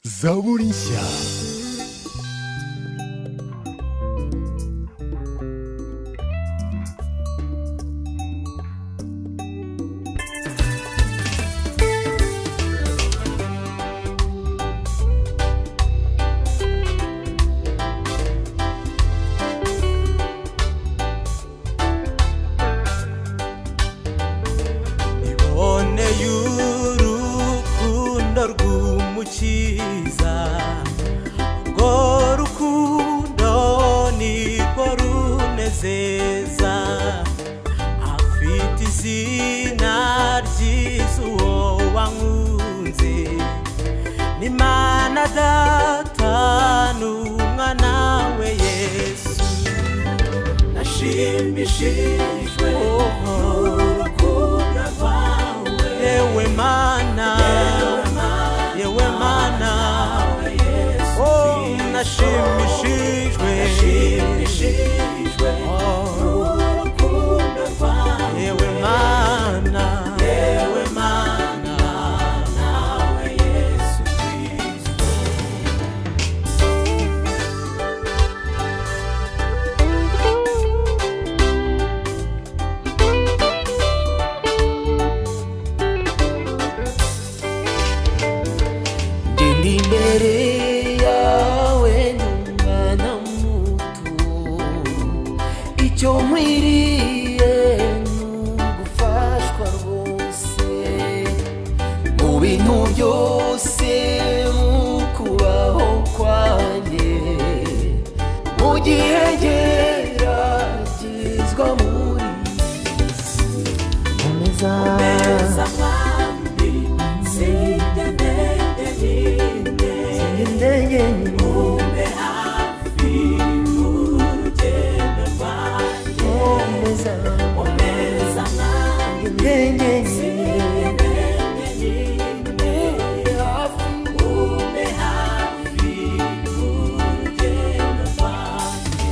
zaburi nshya. Mukiza urwo rukundo nirwo runezeza, afite izina ryiza uwo wankunze, n'Imana Data n'Umwana we Yesu. Nashimishijwe n'urukundo rwawe, yewe Mana, yewe Mana, oh, nashimishijwe n'urukundo rwawe, yewe Mana, yewe Mana, nawe Yesu Kristo. Imbere yawe n'umwana muto, icyo nkwiriye n'ugufashwa rwose mu bintu byose, mu kubaho kwanjye, mu gihe geragezwa muri isi. Komeza mwami, umbe hafi urugendo rwanjye, komeza mwami, umbe hafi urugendo rwanjye.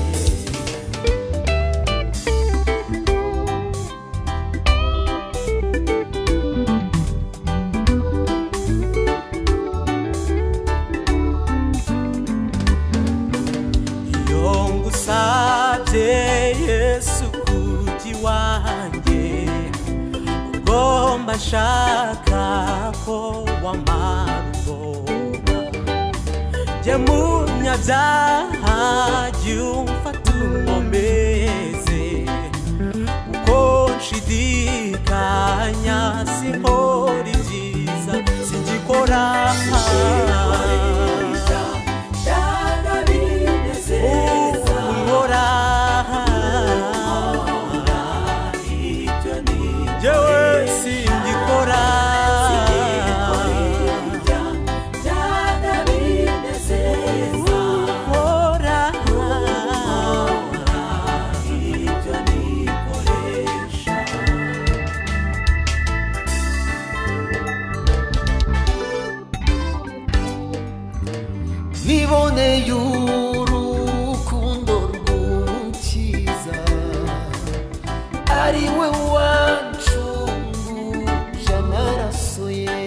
Ngusabye Yesu kujya iwanjye, ubwo mbashaka ko wamara ubwoba, jye munyabyaha jya umfata unkomeze, kuko nshidikanya sinkora ibyiza, singikora niboneye urukundo rw'Umukiza, ari we wancunguje amaraso ye,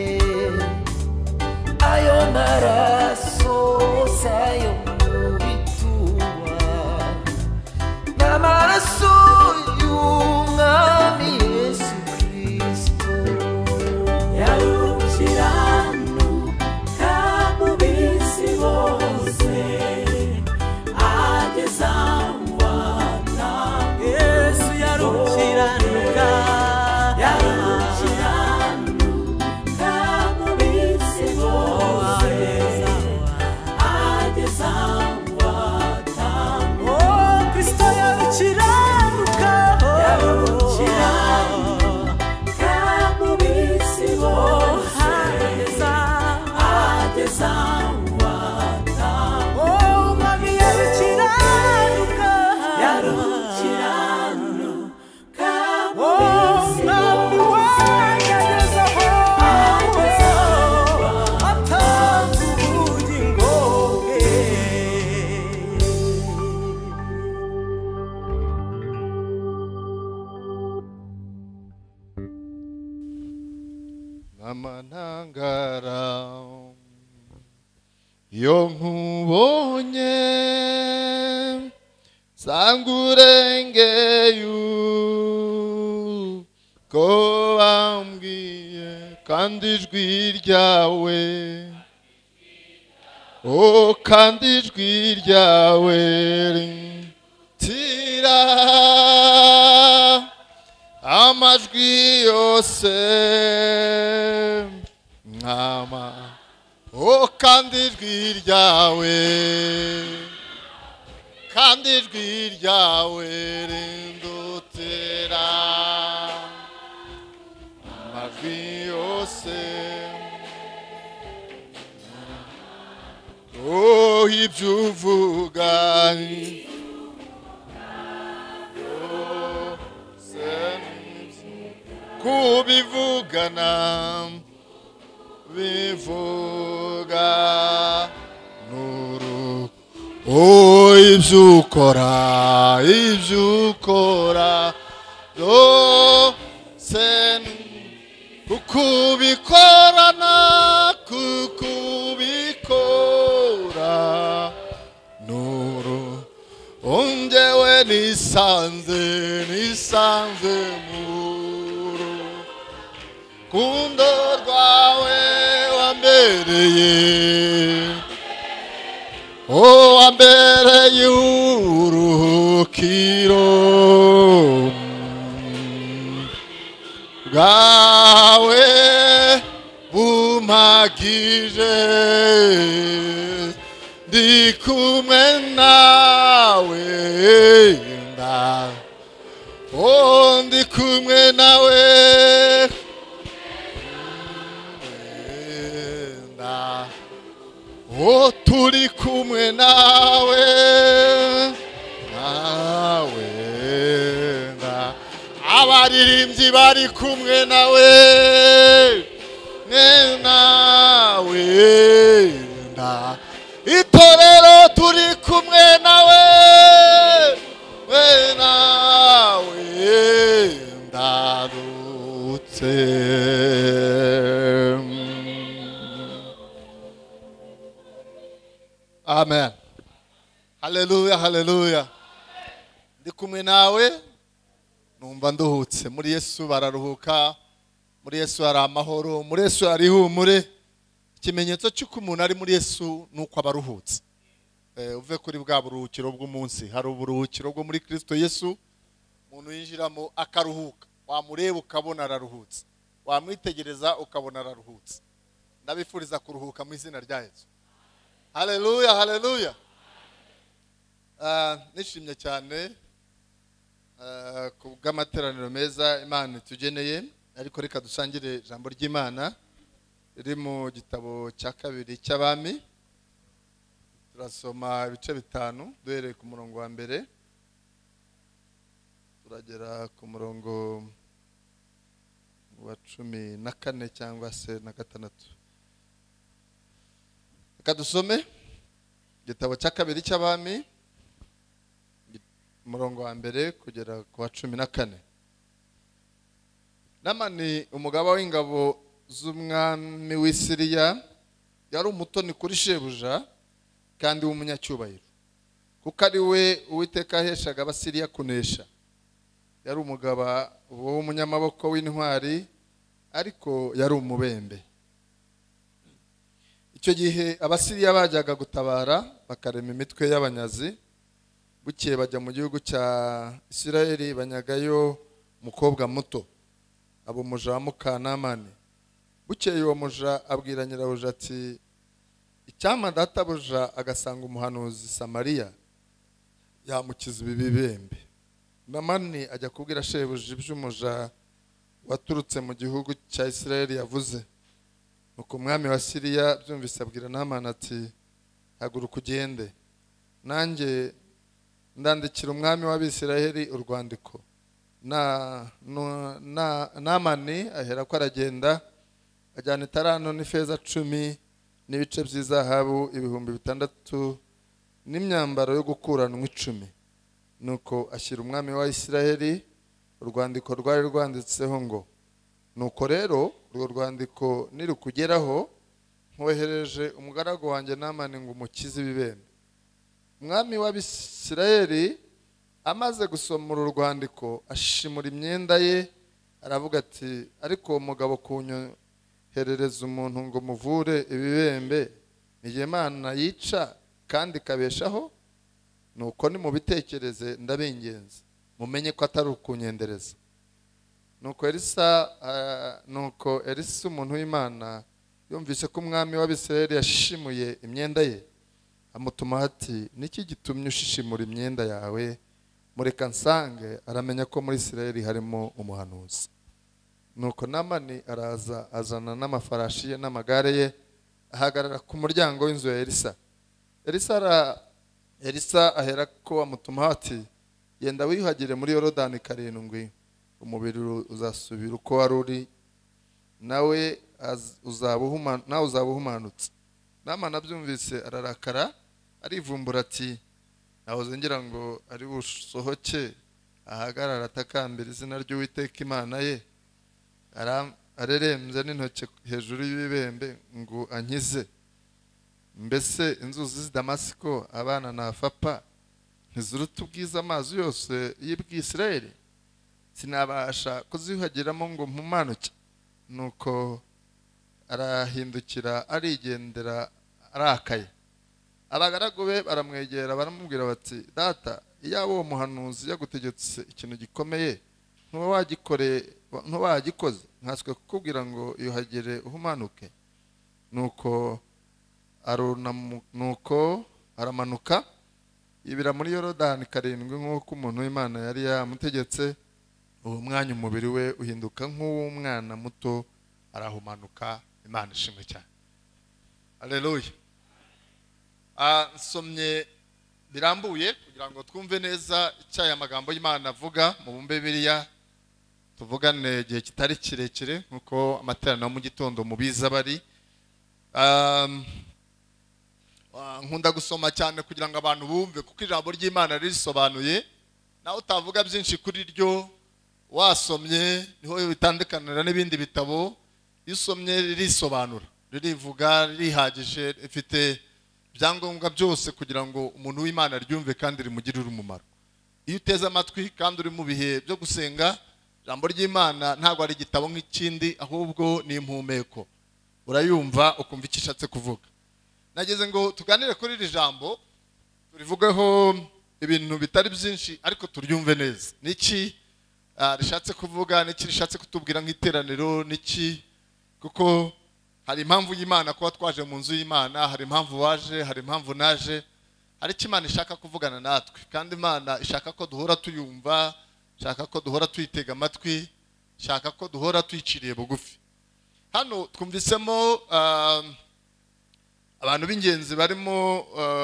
ayo maraso sayo mu bituba, n'amaraso y'Umwami Yesu Kristo. Amanangara iyo nkubonye sanga urengeye uko wambwiye kandi ijwi ryawe kandi ijwi ryawe ritira amajwi yose nkama kandi ijwi ryawe rindutira amajwi yose ibyo uvuga kubivugana bivuga nuru ibyo ukora byose kukubikorana nuru ongewe nisanze muru kundo rwawe wambereye uruhukiro bwawe bumpagije ndi kumwe nawe ndi kumwe nawe turi kumwe nawe abaririmbyi bari kumwe nawe itorero turi kumwe nawe ndarutse. Amen. Hallelujah, hallelujah. Ndi kumwe nawe numva nduhutse. Muri Yesu bararuhuka, muri Yesu hari amahoro, muri Yesu hari ihumure. Ikimenyetso cy'uko umuntu ari muri Yesu nuko abaruhutse. Uve kuri bwa buruhukiro bw'umunsi, hari uburuhukiro bwo muri Kristo Yesu. Umuntu yinjiramo akaruhuka, wamureba ukabona araruhutse, wamwitegereza ukabona araruhutse. Ndabifuriza kuruhuka mu izina rya Yesu. Hallelujah, hallelujah. Nishimye cyane ku bw'amateraniro meza Imana tugeneye, ariko reka dusangire ijambo ry'Imana riri mu gitabo cya kabiri cy'Abami. Turasoma ibice 5 duhereye ku murongo wa mbere turagera ku murongo wa 14 cyangwa se na 6. Kadusome gitabo cya kabiri cy'Abami umurongo wa mbere kugera ku wa 14. Namani umugaba w'ingabo z'umwami w'Isiriya yari umutoni kuri shebuja kandi w'umunyacyubahiro, kuko ari we Uwiteka aheshaga Abasiriya kunesha. Yari umugaba w'umunyamaboko w'intwari, ariko yari umubembe. Icyo gihe Abasiriya bajyaga gutabara bakarema imitwe y'abanyazi. Bukeye bajya mu gihugu cya Isirayeli banyagayo umukobwa muto, abo muja wa Mukanamani. Bukeye uwo muja abwira nyirabuja ati, icyampa databuja agasanga umuhanuzi Samariya yamukiza ibi bibembe. Namani ajya kubwira shebuja iby'umuja waturutse mu gihugu cya Isirayeli yavuze. Nuko umwami wa Siriya byumvise abwira Namani ati, haguruka ugende, nanjye ndandikira umwami w'Abisirayeli urwandiko. Namani ahera ko aragenda, ajyana itarano n'ifeza 10 n'ibice by'izahabu 6,000 n'imyambaro yo gukuranwa 10. Nuko ashyira umwami wa Isirayeli urwandiko rwari rwanditseho ngo, nuko rero urwo rwandiko nirukugeraho nkohereje umugaragu wanjye Namani ngo umukize ibibembe. Umwami w'Abisirayeli amaze gusoma uru rwandiko ashimura imyenda ye, aravuga ati ariko uwo mugabo kunyoherereza umuntu ngo muvure ibibembe, ni Imana yica kandi ikabeshaho? Nuko nimubitekereze ndabingenza mumenye ko atari ukunyendereza. Nuko Elisa umuntu w'Imana yumvise ko umwami w'Abisirayeli yashimuye imyenda ye, amutuma ati niki gitumye ushishimura imyenda yawe? Mureka nsange aramenya ko muri Isirayeli harimo umuhanuzi. Nuko Namani araza azana n'amafarashi ye n'amagare ye, ahagarara ku muryango w'inzu ya Elisa. Elisa ahera ko amutuma ati yenda wiyuhagire muri Yorodani 7, umubiri uzasubira uko wari uri, nawe uzaba uhumanutse. Namani abyumvise ararakara, arivumbura ati nahoze ngira ngo ari busohoke ahagarara atakambira izina ry'Uwiteka Imana ye, arerembye n'intoki hejuru y'ibibembe ngo ankize. Mbese inzuzi z'i Damasiko abana nafapa ntiziruta ubwiza amazi yose y'Isirayeli? Sinabasha kuziyuhagiramo ngo mpumanuke. Nuko arahindukira arigendera arakaye. Abagaragu be baramwegera baramubwira bati data, iyaba uwo muhanuzi yagutegetse ikintu gikomeye ntuwagikoze, nkatswe kukubwira ngo yuhagire uhumanuke. Nuko aramanuka yibira muri Yorodani 7 nk'uko umuntu w'Imana yari yamutegetse. Uwo mwanya umubiri we uhinduka nk'uw'umwana muto, arahumanuka. Imana ishimwe cyane. Haleluya. Nsomye birambuye kugira ngo twumve neza icyo amagambo y'Imana avuga mu bumbe Bibiliya, tuvugane igihe kitari kirekire nkuko amateraniro mu gitondo mubiza bari. Nkunda gusoma cyane kugira ngo abantu bumve, kuko ijambo ry'Imana risobanuye, nawe utavuga byinshi kuri ryo. Wasomye niho bitandukanira n'ibindi bitabo. Iyo usomye ririsobanura, ririvuga, rihagije, ifite ibyangombwa byose kugira ngo umuntu w'Imana ryumve kandi rimugirire umumaro. Iyo uteze amatwi kandi uri mu bihe byo gusenga, ijambo ry'Imana ntabwo ari igitabo nk'ikindi, ahubwo ni impumeko. Urayumva ukumva icyo ishatse kuvuga. Nageze ngo tuganire kuri iri jambo, turivugeho ibintu bitari byinshi ariko turyumve neza. Niki rishatse kuvuga, niki rishatse kutubwira nk'iteraniro, niki, kuko hari impamvu y'Imana kuba twaje mu nzu y'Imana, hari impamvu waje, hari impamvu naje, hari icyo Imana ishaka kuvugana natwe, kandi Imana ishaka ko duhora tuyumva, ishaka ko duhora tuyitega amatwi, ishaka ko duhora tuyiciriye bugufi. Hano twumvisemo abantu b'ingenzi barimo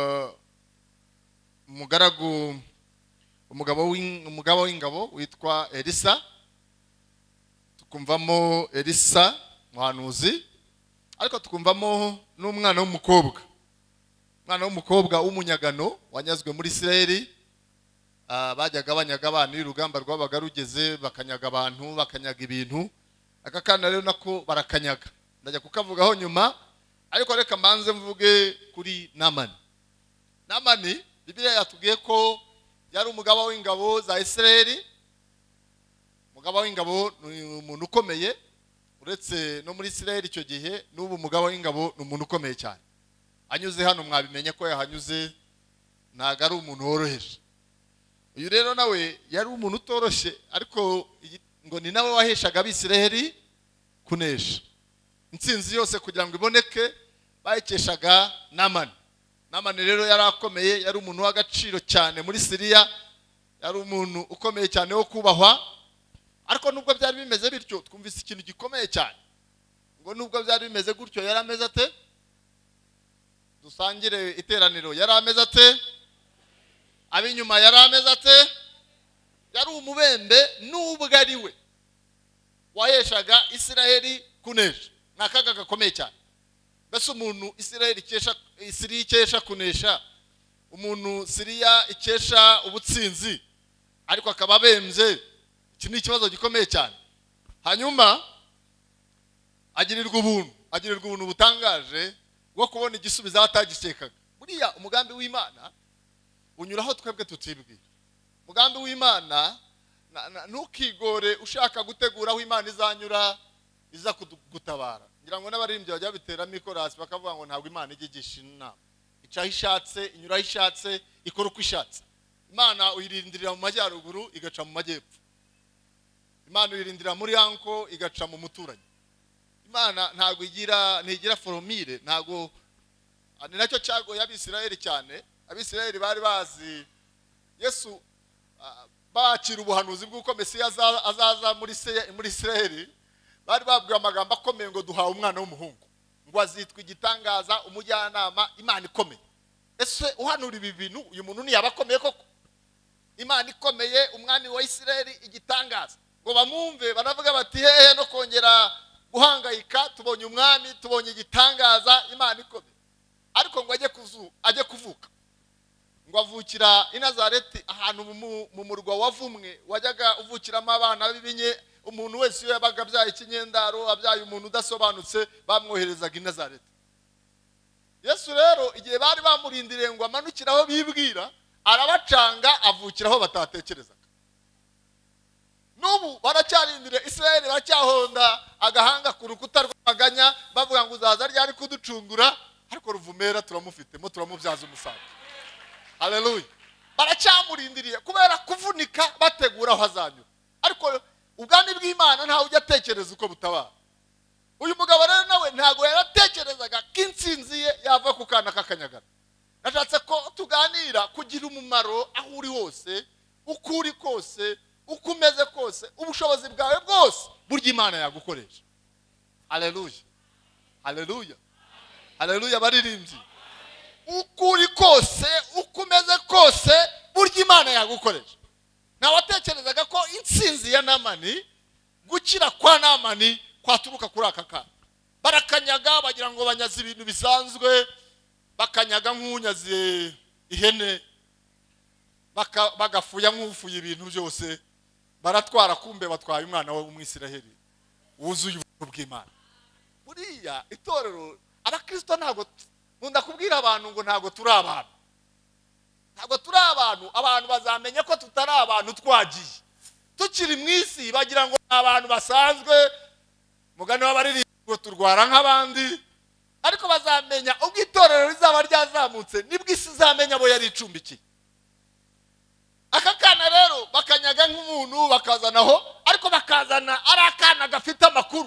umugabo w'ingabo witwa Elisa, tukumvamo Elisa muhanuzi, ariko tukumvamo n'umwana w'umukobwa, w'umunyagano wanyazwe muri Isirayeli. Bajyaga banyaga abantu, urugamba rwabaga rugeze bakanyaga abantu, bakanyaga ibintu. Aka kana rero nako barakanyaga, ndajya kukavugaho nyuma, ariko reka mbanze mvuge kuri Namani. Bibiliya yatubwiye ko yari umugaba w'ingabo za Isirayeli. Umugaba w'ingabo ni umuntu ukomeye, uretse no muri Isirayeli icyo gihe, n'ubu umugaba w'ingabo ni umuntu ukomeye cyane. Anyuze hano mwabimenye ko yahanyuze, ntago ari umuntu woroheje. Uyu rero nawe yari umuntu utoroshye, ariko ngo ni nawe waheshaga Abisirayeli kunesha. Intsinzi yose kugira ngo iboneke bayikeshaga Namani. Namani rero yari akomeye, yari umuntu w'agaciro cyane muri Siriya, yari umuntu ukomeye cyane wo kubahwa. Ariko nubwo byari bimeze bityo, twumvise ikintu gikomeye cyane, ngo nubwo byari bimeze gutyo yari ameze ate? Dusangire iteraniro, yari ameze ate? Abinyuma yari ameze ate? Yari umubembe, nubwo ari we waheshaga Isirayeli kunesha. Nakaga gakomeye cyane. Bese umuntu Siriya ikesha kunesha, umuntu Siriya ikesha ubutsinzi, ariko akaba abembye, iki ni ikibazo gikomeye cyane. Hanyuma agirirwa ubuntu butangaje bwo kubona igisubizo atagikekaga. Buriya umugambi w'Imana unyuraho twebwe tutibwira. Umugambi w'Imana ntukigore ushaka gutegura aho Imana izanyura iza gutabara. Ngira ngo n'abaririmbyi bajya biteramo ikorasi bakavuga ngo ntabwo Imana igigisha inama. Icaho ishatse, inyuraho ishatse, ikora uko ishatse. Imana uyirindirira mu majyaruguru igaca mu majyepfo. Imana uyirindira muri yanko igaca mu muturanyi. Imana ntabwo ntigira formule, ntabwo ni nacyo cyagoye Abisirayeli cyane. Abisirayeli bari bazi Yesu bakira ubuhanuzi bw'uko Mesiya azaza muri Isirayeli. Bari babwiye amagambo akomeye ngo duhawe umwana w'umuhungu, ngo azitwa igitangaza, umujyanama, Imana ikomeye. Ese uhanura ibi bintu uyu muntu ntiyaba akomeye koko? Imana ikomeye, umwami wa Isirayeli, igitangaza. Ngo bamwumve baravuga bati hehe no kongera guhangayika, tubonye umwami, tubonye igitangaza, Imana ikomeye. Ariko ngo ajye kuvuka, ngo avukira i Nazareti, ahantu mu murwa wavumwe wajyaga uvukiramo abana b'ibinye. Umuntu wese iyo yabaga abyaye ikinyendaro, abyaye umuntu udasobanutse, bamwoherezaga i Nazareti. Yesu rero igihe bari bamurindiriye ngo amanukiraho bibwira, arabacanga, avukiraho batatekerezaga. N'ubu baracyarindire Isirayeli, baracyahonda agahanga ku rukuta rw'amaganya bavuga ngo uzaza ryari kuducungura, ariko Ruvumera turamufitemo, turamubyaza umusaruro. Haleluya. Baracyamurindiriye kubera kuvunika bategura aho azanyura. Ariko ubwami bw'Imana ntawe ujya atekereza uko butabara. Uyu mugabo rero nawe ntago yaratekerezaga ko intsinzi ye yava ku kana k'akanyagara. Nashatse ko tuganira kugira umumaro aho uri hose, uko uri kose, uko umeze kose, ubushobozi bwawe bwose burya Imana yagukoresha. Haleluya. Haleluya. Haleluya baririmbyi. Uko uri kose, uko umeze kose, burya Imana yagukoresha. Nawatekerezaga ko intsinzi ya Namani, gukira kwa Namani kwaturuka kuri aka kana. Barakanyaga bagira ngo banyaze ibintu bisanzwe, bakanyaga nk'unyaze ihene, bagafuya nk'ufuye ibintu byose, baratwara kumbe batwaye umwana we w'Umwisiraheli wuzuye ubuntu bw'Imana. Buriya itorero abakristo ntago nkunda kubwira abantu ngo ntago turi abantu. Ntago turi abantu, abantu bazamenye ko tutari abantu twagiye. Tukiri mu isi bagira ngo abantu basanzwe, mugani w'abaririmbyi ngo turwara nk'abandi, ariko bazamenya ubwo itorero rizaba ryazamutse nibwo isi izamenya abo yari icumbikiye. Aka kana rero bakanyaga nk'umuntu bakazanaho, ariko bakazana ari akana gafite amakuru.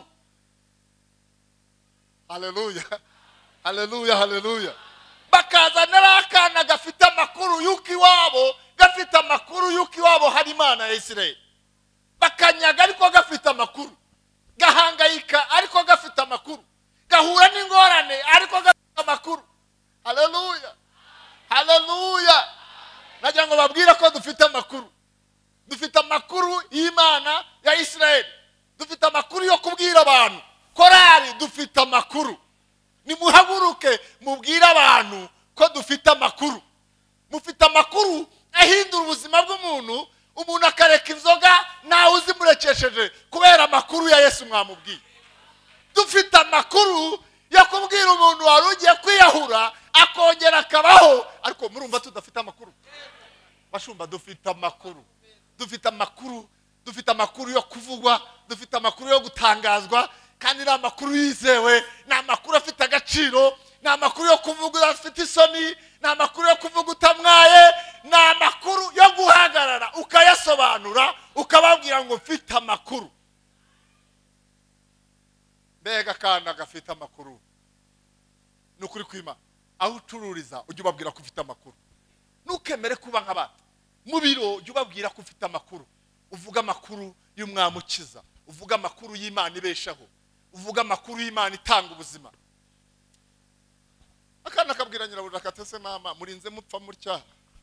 Haleluya. Haleluya. Haleluya. Bakazana akana gafite amakuru yuko iwabo, gafite amakuru yuko iwabo hari Imana ya Isirayeli. Bakanyaga ariko gafite amakuru, gahangayika ariko gafite amakuru, gahura n'ingorane ariko gafite amakuru. Haleluya. Haleluya. Nagira ngo babwire ko dufite amakuru. Dufite amakuru y'Imana ya Isirayeli. Dufite amakuru yo kubwira abantu. Korari dufite amakuru. Nimuhaguruke mubwire abantu ko dufite amakuru. Mufite amakuru ahindura ubuzima bw'umuntu, umuntu akareka inzoga nawe uzimurekesheje kubera amakuru ya Yesu mwamubwiye. Dufite amakuru yo kubwira umuntu wari ugiye kwiyahura akongera akabaho, ariko murumva tudafite amakuru. Bashumba dufite amakuru. Dufite amakuru, dufite amakuru yo kuvugwa, dufite amakuru yo gutangazwa, kandi ni amakuru yizewe, ni amakuru afite agaciro, ni amakuru yo kuvuga afite isoni, ni amakuru yo kuvuga utamwaye, ni amakuru yo guhagarara ukayasobanura ukababwira ngo mfite amakuru. Mbega kana gafite amakuru. Nukuri kw'Imana, aho ucururiza ujye ubabwira ko ufite amakuru. Nukemere kuba nk'abandi. Mu biro ujye ubabwira ko ufite amakuru. Uvuga amakuru y'Umwami ukiza, uvuga amakuru y'Imana ibeshaho, uvuga amakuru y'Imana itanga ubuzima. Akana kabwira nyirabuja katese mama murinze mupfa mutya.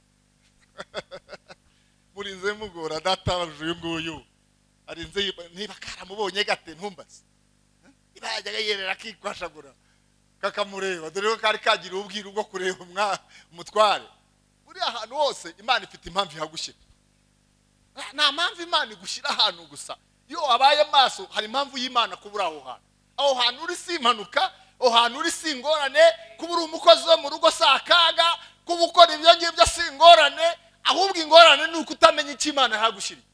Murinze mugora data uyu nguyu. Arinze niba karamubonye gate ntumbaze. Iba yajyaga yerera kikwashagura. Kakamureba dore ko kari kagira ubwira ubwo kureba umutware. Buri ahantu hose Imana ifite impamvu ihagushyira. Nta mpamvu Imana igushyira ahantu gusa. Iyo wabaye maso hari impamvu y'Imana kubura aho hantu. Aho hantu uri si impanuka, hantu uri singorane, kuba uri umukozi wo mu rugo sakaga, kuba ukora ibyo ngibyo singorane, ahubwo ingorane ni uko utamenya icyo Imana yagushyiriye.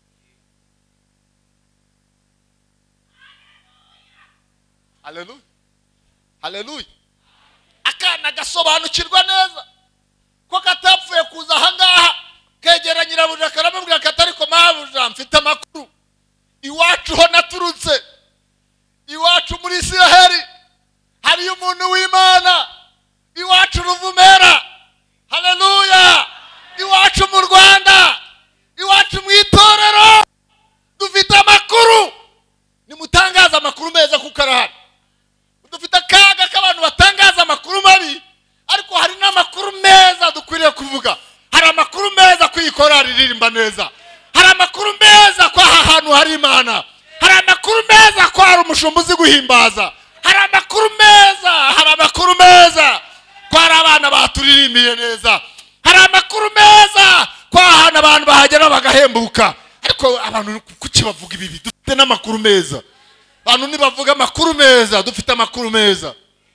Haleluya, haleluya. Akana gasobanukirwa neza ko katapfuye kuza ahangaha kegera nyirabuja karamubwira katari ko mabuja mfite amakuru iwacu ho naturutse, iwacu muri Isiraheli hari umuntu w'Imana, iwacu Ruvumera, haleluya, iwacu mu Rwanda, iwacu mu itorero dufite amakuru. Nimutangaza amakuru meza kuko arahari. Dufite akaga k'abantu batangaza amakuru mabi, ariko hari n'amakuru meza dukwiriye kuvuga. Hari amakuru meza kwikora ririmba neza, hari amakuru meza ko aha hantu hari Imana, hari amakuru meza ko hari umushumbuzi guhimbaza, hari amakuru meza, hari amakuru meza ko hari abana baturirimbye neza, hari amakuru meza ko aha abantu bahagera bagahembuka. Ariko abantu kuki bavuga ibi? Dufite n'amakuru meza. Abantu nibavuga amakuru meza, dufite amakuru meza.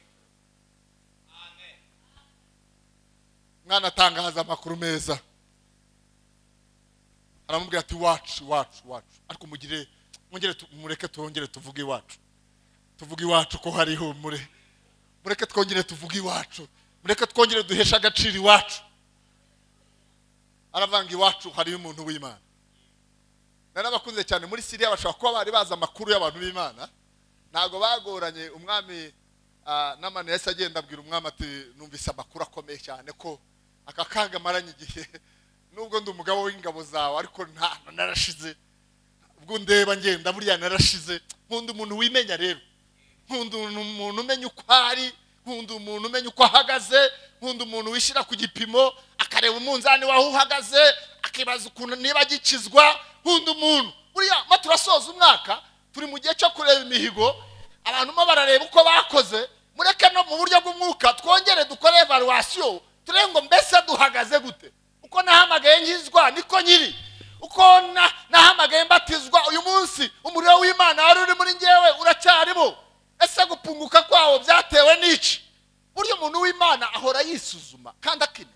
Mwana atangaza amakuru meza, aramubwira ati wacu. Ariko mureke twongere tuvuge iwacu. Tuvuge iwacu ko hariho mureke twongere tuvuge iwacu. Mureke twongere duhesha agaciro iwacu. Aravanga iwacu hari umuntu w'Imana. Narabakunze cyane muri Syria bashaka kuba bari baza amakuru y'abantu b'Imana. Ntago bagoranye umwami n'amane yese agenda abwira umwami ati numvise amakuru akomeye cyane ko akakanga maranye igihe nubwo ndi umugabo w'ingabo zawe ariko narashize. Ubwo ndeba ngenda buriya narashize. Nkunda umuntu wimenya rero. Nkunda umuntu umenya uko ari, nkunda umuntu umenya uko ahagaze, nkunda umuntu wishira ku gipimo akareba umunzani waho uhagaze akibaza ukuntu niba gikizwa. Nkunda umuntu buriya maturasoza umwaka turi mu gihe cyo kureba imihigo, abantu barareba uko bakoze. Mureke no mu buryo bw'umwuka twongere dukore evaluation, turengo mbese duhagaze gute. Uko nahamagaye nkizwa niko nyiri, uko nahamagaye mbatizwa uyu munsi umuriro w'Imana wari uri muri ngewe uracyarimo. Ese gupunguka kwawo byatewe n'iki? Buryo umuntu w'Imana ahora yisuzuma kandi akine.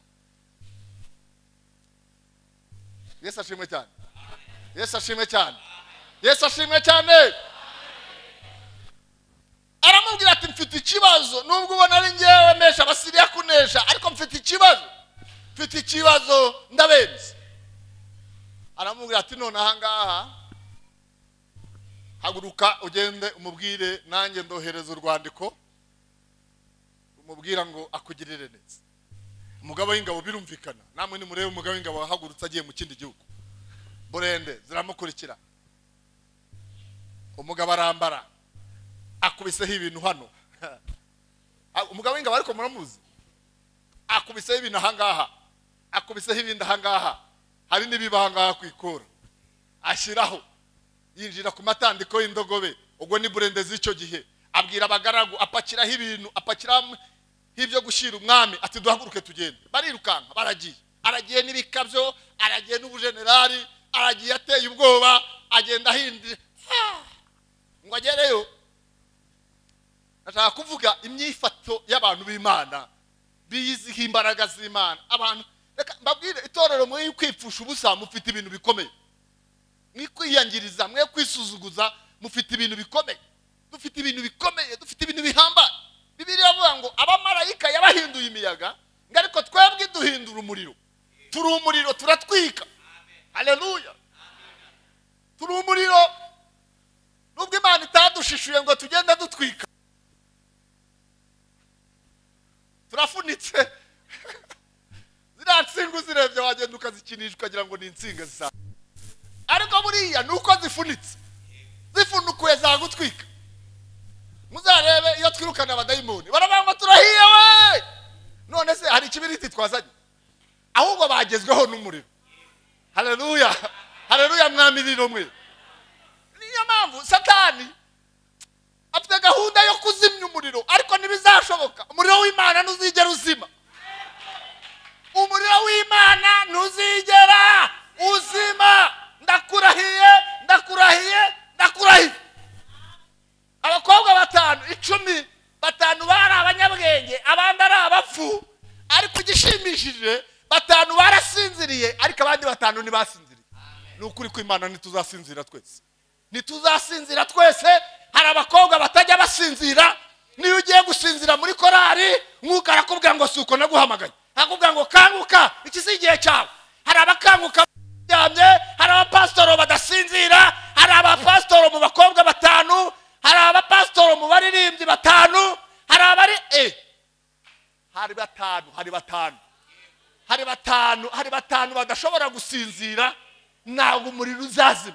Yesu ashimwe cyane. Yesu ashimwe cyane. Yesu ashimwe cyane. Aramubwira ati mfite ikibazo, nubwo ubona ari ngewe mesha Abasiriya kunesha, ariko mfite ikibazo ndabenze. Aramubwira ati none ahangaha haguruka ugende umubwire nanjye ndohereza urwandiko umubwira ngo akugirire neza. Umugabo w'ingabo birumvikana, namwe ni murebe umugabo w'ingabo ahagurutse agiye mu kindi gihugu. Burende ziramukurikira. Umugabo arambara akubiseho ibintu hano. Umugabo w'ingabo ariko muramuzi, akubiseho ibintu ahangaha, akubiseho ibindi ahangaha, hari n'ibibanga kwikora ashiraho. Yinjira ku matandiko y'indogobe, ubwo ni Burende z'icyo gihe. Abwira abagaragu apakiraho ibintu, apakira ibyo gushira umwami ati duhaguruke tugende. Barirukanka baragiye, aragiye n'ibikabyo, aragiye n'ubujenerali, aragiye ateye ubwoba, agenda hindi ngo agereyo. Nashaka kuvuga imyifato y'abantu b'Imana biyiziho imbaraga z'Imana. Abantu reka mbabwire, itorero mwe kwipfusha ubusa mufite ibintu bikomeye, mwikwiyangiriza, mwe kwisuzuguza mufite ibintu bikomeye. Dufite ibintu bikomeye, dufite ibintu bihamba. Bibiliya ivuga ngo abamarayika yabahinduye imiyaga, ariko twebwe duhindura umuriro. Turi umuriro turatwika. Haleluya. Turi umuriro. Nubwo Imana itadushishuye ngo tugende dutwika, turafunitse. Ziratsinga uzirebye wagenda ukazikinisha ukagira ngo ni insinga zisa, ariko buriya nuko zifunitse. Zifunukuye zagutwika. Muzarebe iyo twirukana abadayimoni barabanga turahiye we. None se hari ikibiriti twazanye? Ahubwo bagezweho n'umuriro. Haleluya. Haleluya mwamiriro mwe. Niyo mpamvu Satani afite gahunda yo kuzimya umuriro, ariko ntibizashoboka. Umuriro w'Imana ntuzigera uzima. Umuriro w'Imana ntuzigera uzima. Ndakurahiye. Abakobwa 5, 10, 5 bari ikinshimishije batanu barasinziriye ariko abandi batanu ntibasinziriye. Ni ukuri ko Imana ntituzasinzira twese, ntituzasinzira twese. Hari abakobwa batajya basinzira. Niyo ugiye gusinzira muri korari mwuka arakubwira ngo suko naguhamagaye, akubwira ngo kanguka, iki si igihe cyawe. Hari abakanguka baryamye, hari abapasitoro badasinzira, hari abapasitoro mu bakobwa batanu, hari abapasitoro mu baririmbyi batanu, hari abari hari batanu badashobora gusinzira, ntabwo umuriro uzazima.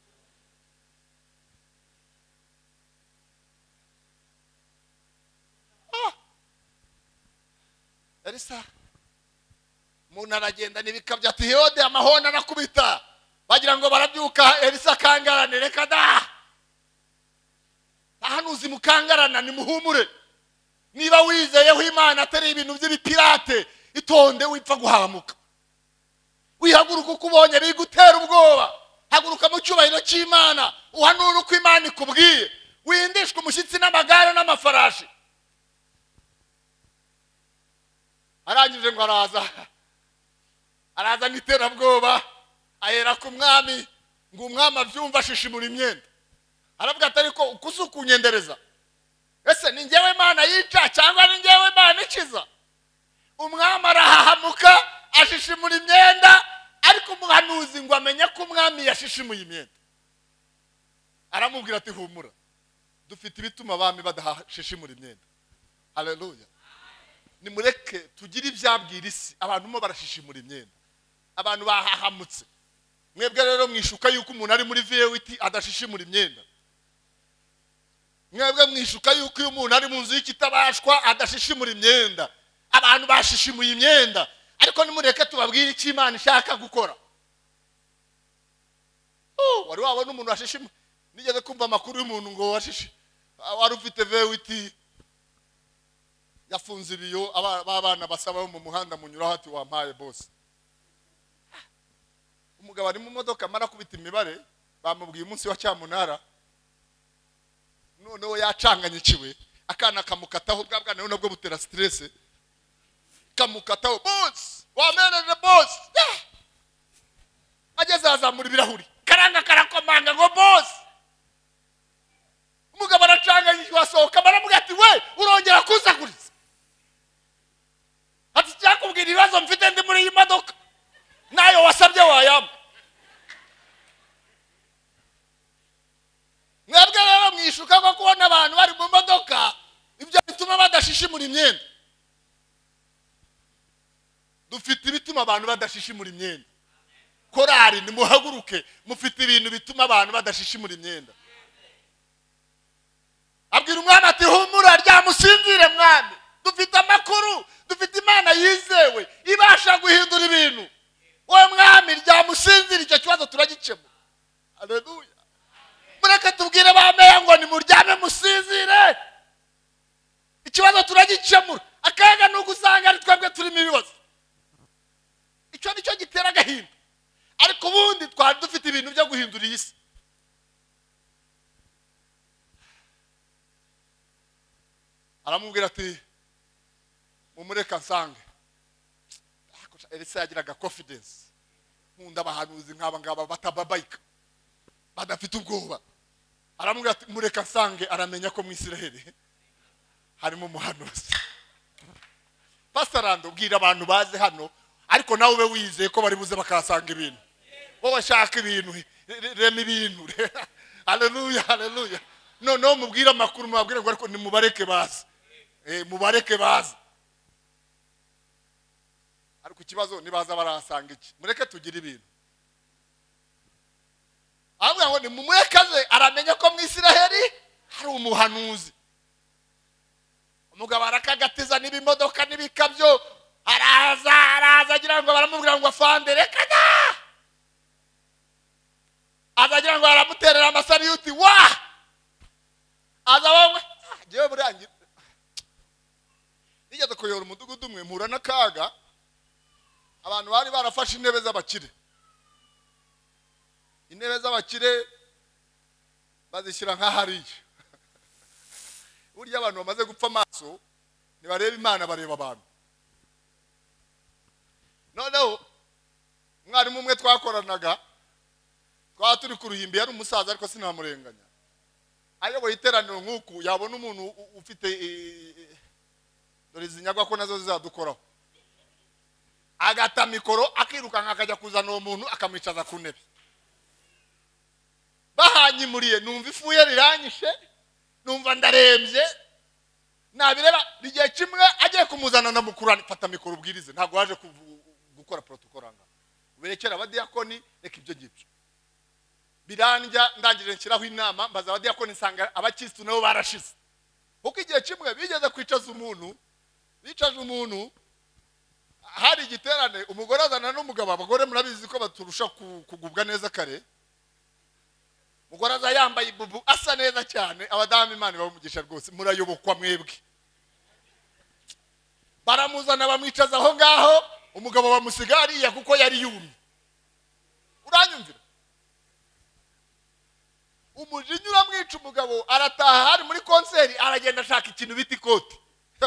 Elisa umuntu aragenda n'ibikabyo ati Herode amahona nakubita, bagira ngo barabyuka. Elisa kangarane, reka da, ahanuzi mukangarana nimuhumure. Niba wizeyeho Imana atari ibintu by'ibipirate, itonde wipfa guhamuka. Wihaguruka uko ubonye bigutera ubwoba, haguruka mu cyubahiro cy'Imana, uhanura uko Imana ikubwiye, windishwe umushyitsi n'amagare n'amafarashi. Arangije ngo araza n'iterabwoba, ahera ku mwami, ngo umwami abyumva ashishimura imyenda. Aravuga ati ariko ukuzukunyendereza, ese ni njyewe Imana yica cyangwa ni njyewe Imana ikiza? Umwami arahahamuka ashishimura imyenda, ariko umuhanuzi ngo amenye ko umwami yashishimuye imyenda. Aramubwira ati humura, dufite ibituma abami badahashishimura imyenda. Haleluya. Nimureke tugire ibyabwira isi, abantu mo barashishimura imyenda, abantu bahahamutse. Mwebwe rero mwishuka yuko umuntu ari muri VWT adashishimura imyenda. Mwebwe mwishuka yuko uyu muntu ari mu nzu y'ikitabashwa adashishimura imyenda. Abantu bashishimuye imyenda, ariko nimureke tubabwire icyo Imana ishaka gukora. Wari wabona umuntu washishimura? Nigeze kumva amakuru y'umuntu ngo wari ufite VWT yafunze ibiyo, abana basaba mu muhanda munyura hati wampaye boss. Umugabo ari mu modoka mara kubita imibare, bamubwiye umunsi wa cyamunara, noneho yacanganyikiwe, akana kamukataho, bwa bwana nabwo butera stress, kamukataho, boss wameneje boss. Ageze azamura ibirahuri, karanga karakomanga ngo boss. Umugabo aracanganyikiwe, asohoka, baramubwira ati we urongera kuzaguriza. Ati cyakubwira ibibazo mfite ndi muri iyi modoka, nayo wasabye wayamba. Mwebwe rero mwishuka ko kubona abantu bari mu modoka ibyo bituma badashishimura imyenda. Dufite ibituma abantu badashishimura imyenda. Korari nimuhaguruke, mufite ibintu bituma abantu badashishimura imyenda. Abwira umwami ati humura, ryamusinzire mwami, dufite amakuru, dufite Imana yizewe ibasha guhindura ibintu. Wowe mwami ryamusinzire, icyo kibazo turagikemura. Haleluya. Mureke tubwire bameya ngo nimuryame musinzire, ikibazo turagikemura. Akaga nuko usanga ari twebwe turimo ibibazo, icyo nicyo gitera agahinda. Ariko ubundi twari dufite ibintu byo guhindura iyi si. Aramubwira ati mumureka nsange. Elisa yagiraga confidence, nkunda abahanuzi nk'aba ngaba batababayika, badafite ubwoba. Aramubwira ati mureka nsange, aramenya ko mu Isiraheli harimo umuhanuzi. Pastor Rando, bwira abantu baze hano, ariko nawe ube wizeye ko bari buze bakasanga ibintu. Wowe shaka ibintu, rema ibintu. Haleluya, haleluya. No mubwira amakuru, mubabwire ngo ariko nimubareke baze. Mubareke baze. Ariko ikibazo nibaza barasanga iki? Mureke tugire ibintu. Avuga ngo nimumurekaze, aramenya ko mu Isiraheli hari umuhanuzi. Umugabo arakagatiza n'ibimodoka n'ibikabyo, araza agira ngo baramubwira ngo afande, reka da. Azagira ngo baramuterera amasariyuti, wa aza wowe jewe burangira. Nigeze kuyora umudugudu umwe mpura n'akaga, abantu bari barafashe intebe z'abakire. Intebe z'abakire bazishyira nka hariya. Burya abantu bamaze gupfa amaso, nibareba Imana bareba abantu. twakoranaga twaba turi ku ruhimbi yari umusaza ariko sinamurenganya ayoboye iteraniro nk'uku yabona umuntu ufite dore zinyagwa ko nazo zizadukoraho agata mikoro akirukanka akajya kuzana uwo muntu akamwicaza ku ntebe bahanyimuriye numva ifuye riranyishe numva ndarembye nabireba bigiye kimwe agiye kumuzana na mukurani fata mikoro ubwirize ntabwo waje gukora protocol anga berekera abadiyakoni reka ibyo ngibyo birandya ndangije nshyiraho inama mbaza abadiyakoni nsanga abakristo nabo barashize kuko igihe kimwe bigeze kwicaza umuntu bicaje umuntu hari igiterane umugore azana n'umugabo abagore murabizi ko baturusha kugubwa neza kare umugore aza yambaye ibubu asa neza cyane abadamu Imana bamugisha rwose murayobokwa mwebwe baramuzana bamwicaza aho ngaho umugabo bamusigariye kuko yari yumye uranyumvira umujinya uramwica umugabo arataha hari muri konseri aragenda ashaka ikintu bita ikoti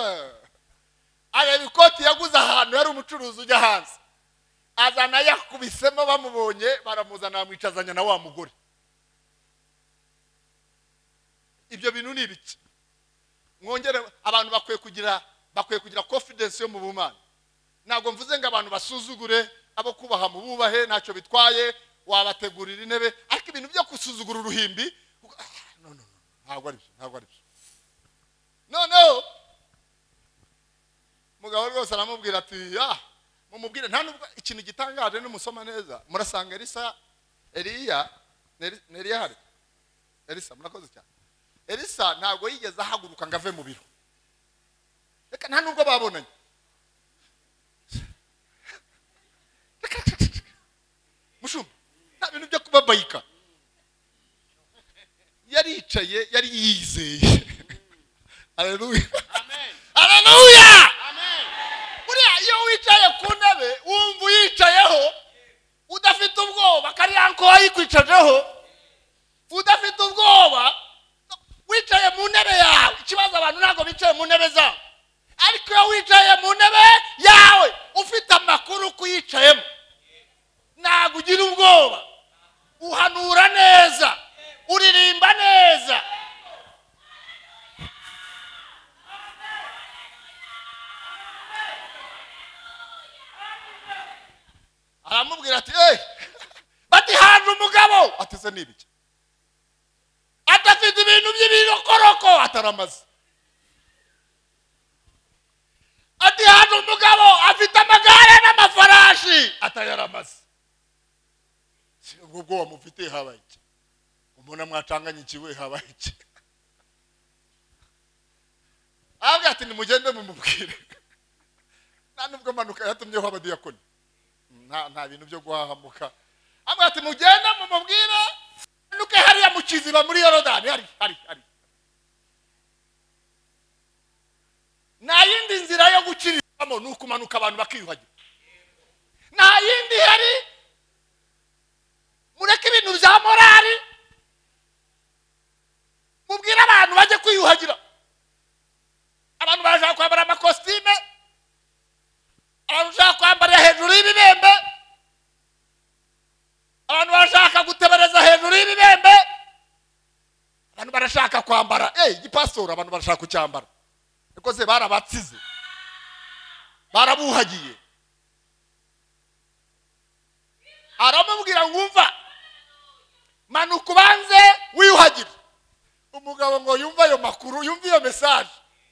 areba ikoti yaguze ahantu yari umucuruzi ujya hanze azana yakubisemo bamubonye baramuzana bamwicazanya na wa mugore ibyo bintu ni ibiki mwongere abantu bakwiye kugira confidence yo mu bumana ntabwo mvuze ngo abantu basuzugure abo kubaha mu bubahe ntacyo bitwaye wabategurira intebe ariko ibintu byo kusuzugura uruhimbi ntabwo ari byo noneho mugabo rwose aramubwira ati mumubwire nta nubwo ikintu gitangaje nimusoma neza murasanga Eliya hari Elisa murakoze cyane Elisa ntabwo yigeze ahaguruka ngo ave mu biro reka nta nubwo babonanye mushumba nta bintu byo kubabayika yaricaye yari yizeye haleluya amen haleluya amen buriya iyo wicaye ku ntebe wumva uyicayeho udafite ubwoba kariyanko wayikwicajeho udafite ubwoba wicaye mu ntebe yawe ikibazo abantu ntabwo bicaye mu ntebe zabo ariko iyo wicaye mu ntebe yawe ufite amakuru kuyicayemo ntabwo ugira ubwoba uhanura neza uririmba neza aramubwira ati bati haje umugabo ateze n'ibiki atafite ibintu by'ibirokoroko ataramaze ati haje umugabo afite amagare n'amafarashi atayaramaze ubwo wamufite habaye iki umuntu mwacanganye ikiwe habaye iki avuga ati nimugende mumubwire nta nubwo manuka yatumyeho abadiyakoni nta bintu byo guhahamuka avuga ati mugende mumubwire nuke hariya mu kiziba muri Yorodani hari nta yindi nzira yo gukiriramo ni ukumanuka abantu bakiyuhagira nta yindi hari mureke ibintu bya morali mubwire abantu bajye kwiyuhagira abantu barashaka kwambara amakositime abantu barashaka kwambara hejuru y'ibibembe abantu barashaka gutebereza hejuru y'ibibembe abantu barashaka kwambara igipasoro abantu barashaka kucyambara niko se barabatsize barabuhagiye aramubwira ngumva manuka ubanze wiyuhagire umugabo ngo yumva ayo makuru yumva iyo message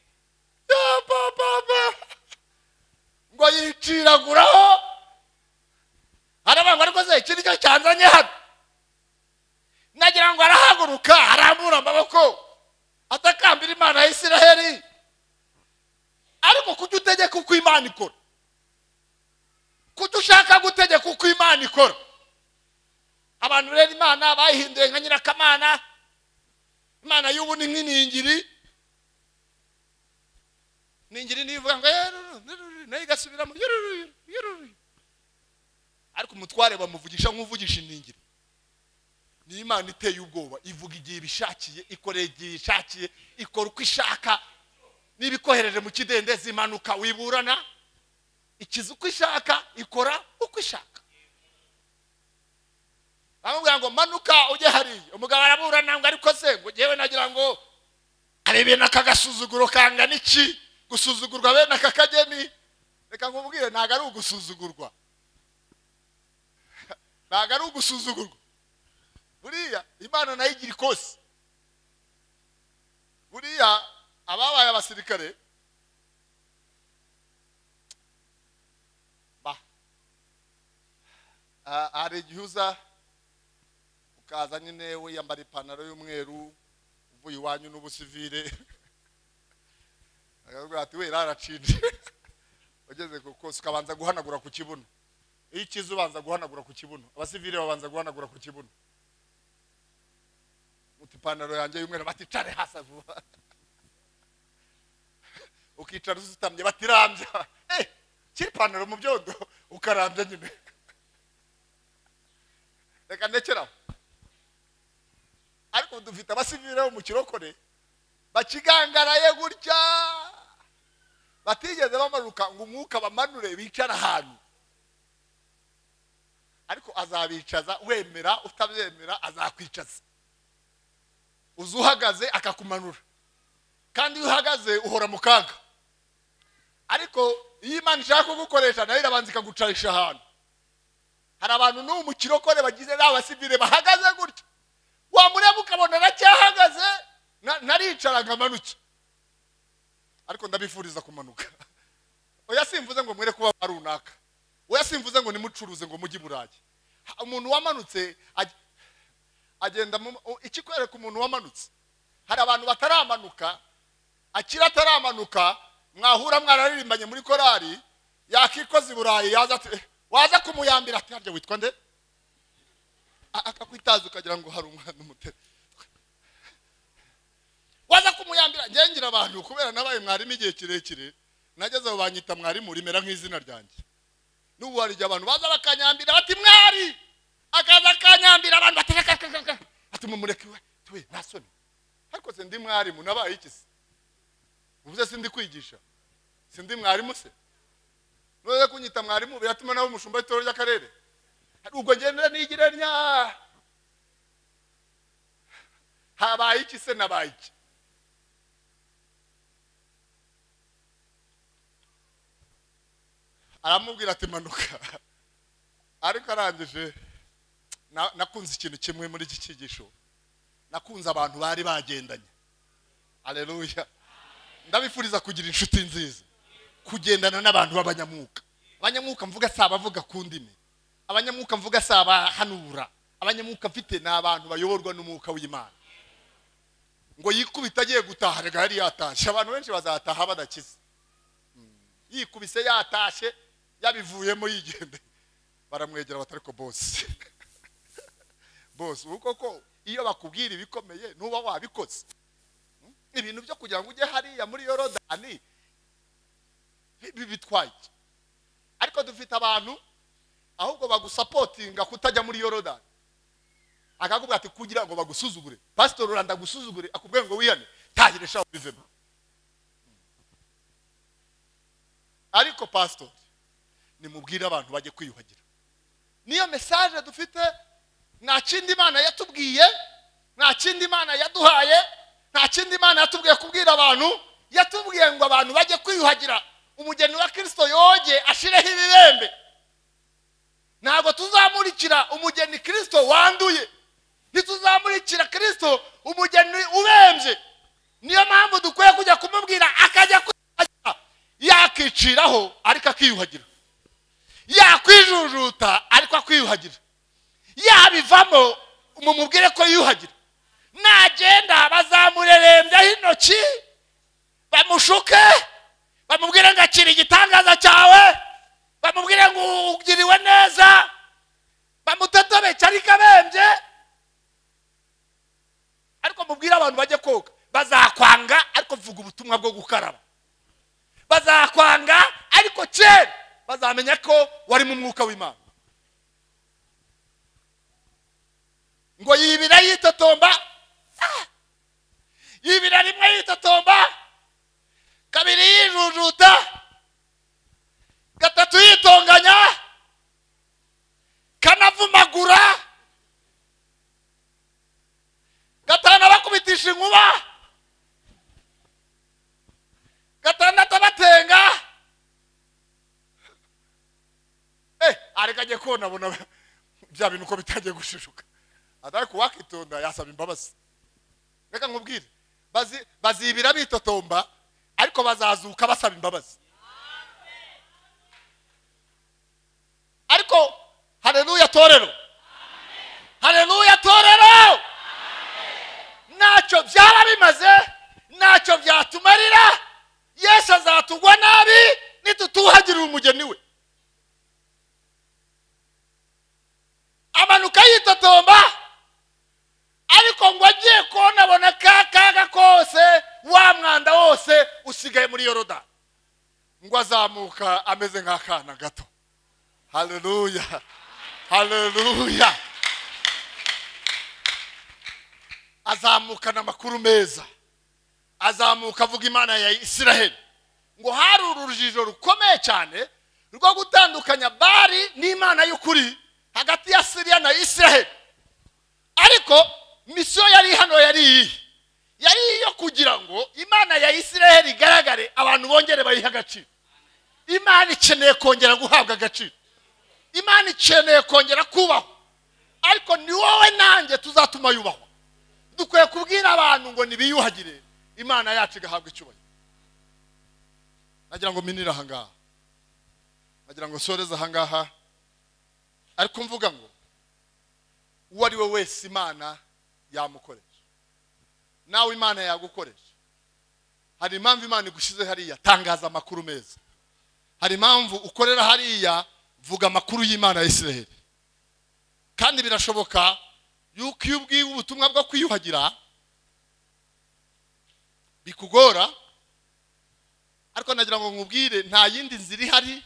ngo yiciraguraho arabanga ariko se ikindi cyo cyanzanye hano nagira ngo arahaguruka arambura amaboko atakambira Imana ya Isiraheli ariko kujya utegeka uko Imana ikora kujya ushaka gutegeka uko Imana ikora abantu rero Imana bayihinduye nka nyirakamana Imana y'ubu ni nk'iningiri ningiri nivuga ngo nayo igasubiramo ariko umutware bamuvugisha nk'uvugisha iningiri ni Imana iteye ubwoba ivuga igihe bishakiye ikoreye igihe ishakiye ikora uko ishaka nibikohereje mu kidendezi imanuka wiburana ikiza uko ishaka ikora uko ishaka amubwira ngo manuka ujye hariya. Umugabo arabura ntabwo ariko se ngo jewe nagira ngo arebe nakagasuzuguro kangana iki, gusuzugurwa bene aka kageni. Reka nkubwire ntago ari ugusuzugurwa, ntago ari ugusuzugurwa. Buriya Imana nayo igira ikosi. Buriya ababaye abasirikare hari igihe uza ukaza nyine wiyambara ipantaro y'umweru uvuye iwanyu n'ubusivire, akavuga ati we raracinje. Ugeze ku kosi ukabanza guhanagura ku kibuno. Iyo ikiza ubanza guhanagura ku kibuno, abasivire babanza guhanagura ku kibuno. Muti ipantaro yanjye y'umweru bati care hasa vuba. Ukicara usutamye batirambya. Kiri ipantaro mu byondo ukarambya nyine. Reka ndekeraho. Ariko dufite abasivire mu kirokore bakigangaraye gutya, batigeze bamanuka ngo umwuka bamanure bicara ahantu. Ariko azabicaza wemera utabyemera, azakwicaza. Uzuhagaze akakumanura, kandi uhagaze uhora mu kaga. Ariko iyo Imana ishaka kugukoresha nayo irabanza ikagucarisha ahantu. Hari abantu n'ubu mu kirokore bagize n'abasivire bahagaze gutya, wamureba ukabona aracyahagaze, naricara ngamanuke. Ariko ndabifuriza kumanuka. Oya simvuze ngo mwere kuba runaka, oya simvuze ngo nimucuruze ngo mujye Burayi. Umuntu wamanutse agenda ikikwereka umuntu wamanutse. Hari abantu bataramanuka, akira ataramanuka, mwahura mwararirimbanye muri korari, yakikoze Burayi yaza ati waza kumuyambira ati harya witwa nde, akakwitaza ukagira ngo hari umwana umutera. Waza kumuyambira. Ngengira abantu kubera nabaye mwarimu igihe kirekire, nageze aho banyita mwarimu rimera nk'izina ryanjye. N'ubu hari abantu baza bakanyambira bati mwari, akaza akanyambira abantu batereka ati mumureke we tuwe nasoni. Ariko se ndi mwarimu nabaye iki se? Uvuze sindi kwigisha, sindi mwarimu se? Noze kunyita mwarimu biratuma nawe umushumba w'itoro ry'akarere. Ubwo ngende nigire nya habaye iki se nabaye iki? Aramubwira ati manuka. Ariko arangije nakunze ikintu kimwe muri iki cyigisho. Nakunze abantu bari bagendanye. Haleluya. Ndabifuriza kugira inshuti nziza, kugendana n'abantu b'abanyamwuka. Abanyamwuka mvuga saba avuga ku ndimi, abanyamwuka mvuga saba hanura, abanyamwuka mfite n'abantu bayoborwa n'umwuka w'Imana. Ngo yikubita agiye gutaha, rega yari yatashe. Abantu benshi bazataha badakize. Yikubise yatashe yabivuyemo yigende, baramwegera batariko boss. Boss uko ko iyo bakubwira ibikomeye nuba wabikoze. Ibintu byo kugira ngo ujye hariya muri Yorodani bitwaye. Ariko dufite abantu ahubwo bagusapotinga kutajya muri Yorodani. Akakubwira ati kugira ngo bagusuzugure, pastor uranda gusuzugure, akubwiye ngo wihane tahiresha ubivemo. Ariko pastor nimubwira abantu bajye kwiyuhagira. Niyo message dufite. Nta kindi Imana yatubwiye, nta kindi Imana yaduhaye, nta kindi Imana yatubwiye kubwira abantu. Yatubwiye ngo abantu bajye kwiyuhagira, umugeni wa Kristo yoge ashireho ibibembe. Ntabwo tuzamurikira umugeni Kristo wanduye, ntituzamurikira Kristo umugeni ubembye. Niyo mpamvu dukwiye kujya kumubwira akajya kwiyuhagira, yakiciraho ariko akiyuhagira, yakwijujuta ariko akiyuhagira, yabivamo umumubwire ko yiyuhagira. Nagenda bazamurerembyaho intoki, bamushuke, bamubwire ngo akira igitangaza cyawe, bamubwire ngo ugiriwe neza, bamutotobe cyari kabembye. Ariko mubwire abantu bajye koga, bazakwanga ariko vuga ubutumwa bwo gukaraba. Bazakwanga ariko cyera bazamenya ko wari mu mwuka w'Imana. Ngo yibira yitotomba, yibira rimwe yitotomba, kabiri yijujuta, gatatu yitonganya, kanavumagura, areka agiye kubona abona bya bintu uko bitagiye gushishuka atari kuwakitonda yasaba imbabazi. Reka nkubwire bazibira bitotomba ariko bazazuka basaba imbabazi. Ariko haleluya torero, haleluya torero, ntacyo byaba bimaze, ntacyo byatumarira. Yesu azatugwa nabi nitutuhagirira umugeni we. Amanuka yitotomba ariko ngo agiye kubona abona kaga kose wa mwanda wose usigaye muri Yorodani, ngo azamuka ameze nk'akana gato. Haleluya, haleluya. Azamukana amakuru meza, azamuka avuga Imana ya Isiraheli. Ngo hari urujijo rukomeye cyane rwo gutandukanya Bali n'Imana y'ukuri hagati ya Siriya na Isiraheli. Ariko misiyo yari hano yari iyo kugira ngo Imana ya Isiraheli igaragare, abantu bongere bayiha agaciro. Imana ikeneye kongera guhabwa agaciro, Imana ikeneye kongera kubaho. Ariko ni wowe nanjye tuzatuma yubahwa. Dukwiye kubwira abantu ngo nibiyuhagire, Imana yacu igahabwa icyubahiro. Nagira ngo minira ahangaha, nagira ngo soreza ahangaha. Ariko mvuga ngo uwo ari we wese Imana yamukoresha, nawe Imana yagukoresha. Hari impamvu Imana igushize hariya, tangaza amakuru meza. Hari impamvu ukorera hariya, vuga amakuru y'Imana ya Isiraheli. Kandi birashoboka yuko iyo ubwiwe ubutumwa bwo kwiyuhagira bikugora, ariko nagira ngo nkubwire nta yindi nzira ihari.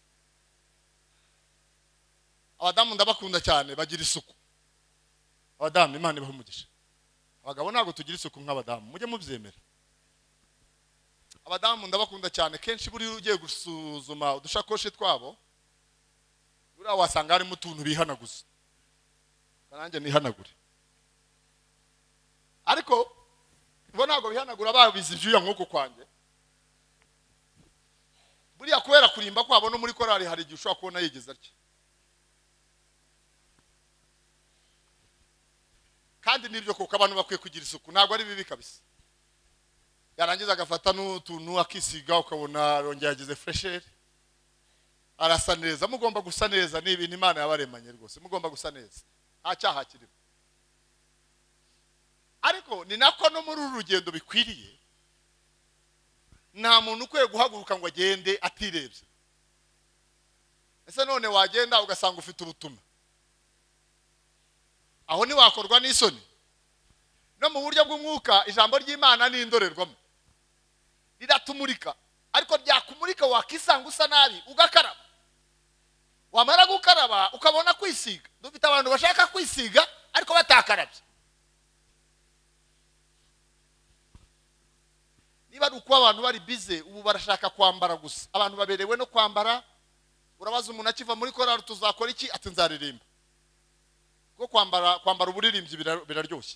Abadamu ndabakunda cyane, bagira isuku. Abadamu Imana ibahe umugisha. Abagabo ntabwo tugira isuku nk'abadamu, mujye mubyemera. Abadamu ndabakunda cyane, kenshi buri ugiye gusuzuma udushakoshi twabo buriya wasanga harimo utuntu bihanaguza, nanjye nihanagure. Ariko bo ntabwo bihanagura babizi ibyuya nk'uko kwanjye. Buriya kubera kurimba kwabo no muri korari hari igihe ushobora kubona yigeze atya. Kandi nibyo koko abantu bakwiye kugira isuku, ntabwo ari bibi kabisa. Yarangiza agafata n'utuntu akisiga ukabona rongera yagize fresher, arasa neza. Mugomba gusa neza, ni ibintu Imana yabaremanye rwose, mugomba gusa neza, nta cyaha kirimo. Ariko ni nako no muri uru rugendo bikwiriye, nta muntu ukwiye guhaguruka ngo agende atirebye. Ese none wagenda ugasanga ufite ubutumwa, aho ni wakorwa n'isoni. No mu buryo bw'umwuka ijambo ry'Imana ni indorerwamo, riratumurika. Ariko ryakumurika wakisanga usa nabi ugakaraba. Wamara gukaraba ukabona kwisiga. Dufite abantu bashaka kwisiga ariko batakarabye. Niba uko abantu bari bize ubu barashaka kwambara gusa, abantu baberewe no kwambara. Urabaza umuntu akiva muri korari tuzakora iki, ati nzaririmba. Ko kwambara uburirimbyi biraryoshye.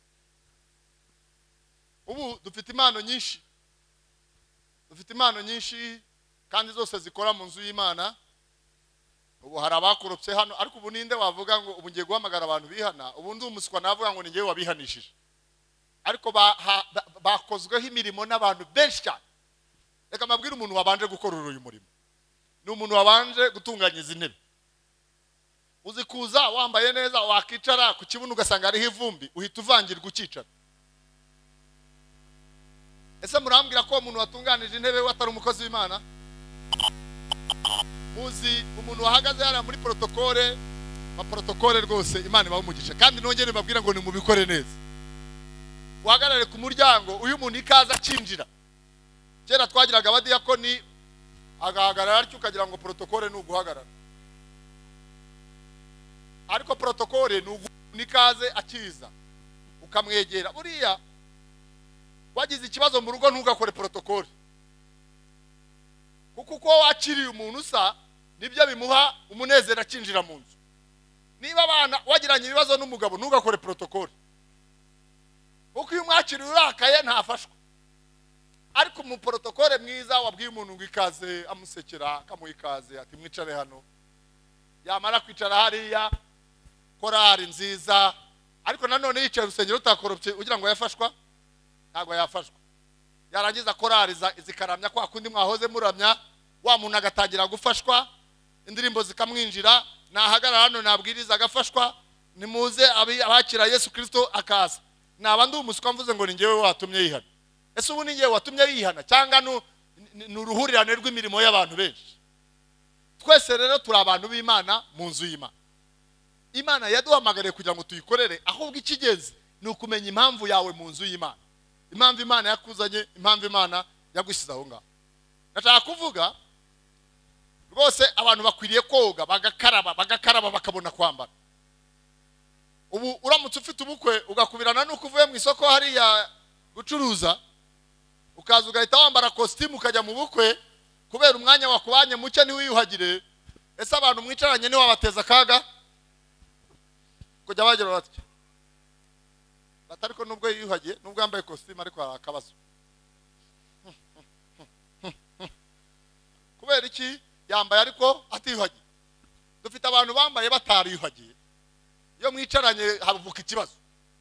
Ubu dufite impano nyinshi, dufite impano nyinshi kandi zose zikora mu nzu y'Imana. Ubu hari abakorotse hano, ariko ubu ninde wavuga ngo ubu ngiye guhamagara abantu bihana? Ubu ndi umuswa navuga ngo ni ngiye wabihanishije. Ariko bakozweho imirimo n'abantu benshi cyane. Reka mabwire umuntu wabanje gukora uyu murimo, ni umuntu wabanje gutunganyiza intebe. Uzi kuza wambaye neza, wakicara ku kibuno ugasanga hariho ivumbi, uhita uvangirwa ukicara. Ese murambwira ko umuntu watunganije intebe we atari umukozi w'Imana? Muzi umuntu wahagaze hariya muri protokole, protokole rwose Imana ibahe umugisha. Kandi nongere mbabwira ngo ni mubikore neza. Uhagarare ku muryango, uyu muntu ikaza akinjira. Kera twagiraga abadiyakoni agahagarara ariko ukagira ngo protokole ni uguhagarara. Ariko protokole ni ikaze akiza ukamwegera. Buriya wagize ikibazo mu rugo ntugakore protokole, kuko uko wakiriye umuntu usa nibyo bimuha umunezero akinjira mu nzu. Niba abana wagiranye ibibazo n'umugabo ntugakore protokole, kuko iyo mwakiriye urakaye ntafashwa. Ariko mu protokole mwiza wabwiye umuntu ngo ikaze, amusekera, akamuha ikaze, ati mwicare hano. yamara kwicara hariya korari nziza, ariko nanone yicaye urusengero rutakoropye ugira ngo yafashwa, ntabwo yafashwa. Yarangiza korari zikaramya kwa kundi mwahoze muramya, wa muntu agatangira gufashwa, indirimbo zikamwinjira, nahagarara hano nabwiriza agafashwa, nimuze abakira Yesu Kristo akaza. Naba ndi umuswa mvuze ngo ni ngewe watumye yihana. Ese ubu ni ngewe watumye yihana cyangwa n'uruhurirane rw'imirimo y'abantu benshi? Twese rero turi abantu b'Imana mu nzu y'Imana. Imana yaduhamagariye kugira ngo tuyikorere, ahubwo ikigeze ni ukumenya impamvu yawe mu nzu y'Imana, impamvu Imana yakuzanye, impamvu Imana yagushyize aho ngaho. Ndashaka kuvuga rwose abantu bakwiriye koga bagakaraba bakabona kwambara. Ubu uramutse ufite ubukwe ugakubirana nuko uvuye mu isoko hariya gucuruza, ukaza ugahita wambara costume ukajya mu bukwe kubera umwanya wakubanye muke niwiyuhagire, ese abantu mwicaranye ni wabateza kaga kujya bagira batyo batariko nubwo yiyuhagiye, nubwo yambaye costume ariko akabazo. Kubera iki yambaye ariko atiyuhagiye? Dufite abantu bambaye batariyuhagiye, iyo mwicaranye havuka ikibazo.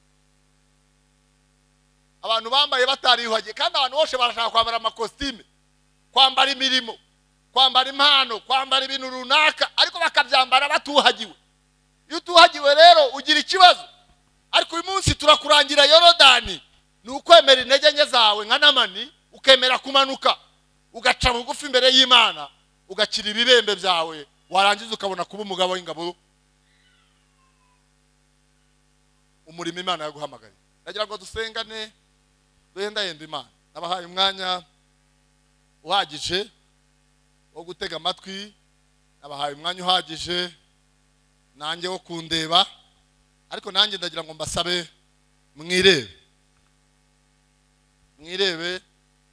Abantu bambaye batariyuhagiye, kandi abantu bose barashaka kwambara amakostime, kwambara imirimo, kwambara impano, kwambara ibintu runaka, ariko bakabyambara batuhagiwe. Iyo utuhagiwe rero ugira ikibazo. Ariko uyu munsi turakurangira Yorodani, ni ukwemera intege nke zawe nka Namani, ukemera kumanuka ugaca bugufi imbere y'Imana, ugakira ibibembe byawe, warangiza ukabona kuba umugabo w'ingabo, umurimo Imana yaguhamagariye. Ndagira ngo dusengane duhendahenda Imana. Nabahaye umwanya uhagije wo gutega amatwi, nabahaye umwanya uhagije nanjye wo kundeba, ariko nanjye ndagira ngo mbasabe mwirebe,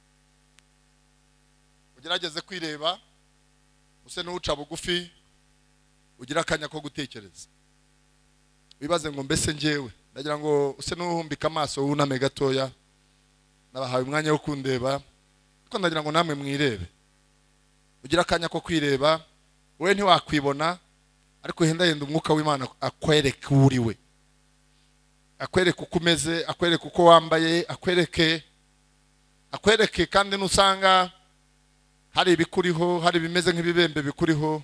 ugerageze kwireba, use n'uca bugufi, ugira akanya ko gutekereza, wibaze ngo mbese njyewe. Ndagira ngo use n'uhumbika amaso wuname gatoya. Nabahaye umwanya wo kundeba, ariko ndagira ngo namwe mwirebe, ugira akanya ko kwireba. Wowe ntiwakwibona, ariko hendahenda umwuka w'Imana akwereke uriwe, akwereke uko umeze, akwereke uko wambaye, akwereke kandi nusanga hari ibikuriho, hari bimeze nk'ibibembe bikuriho,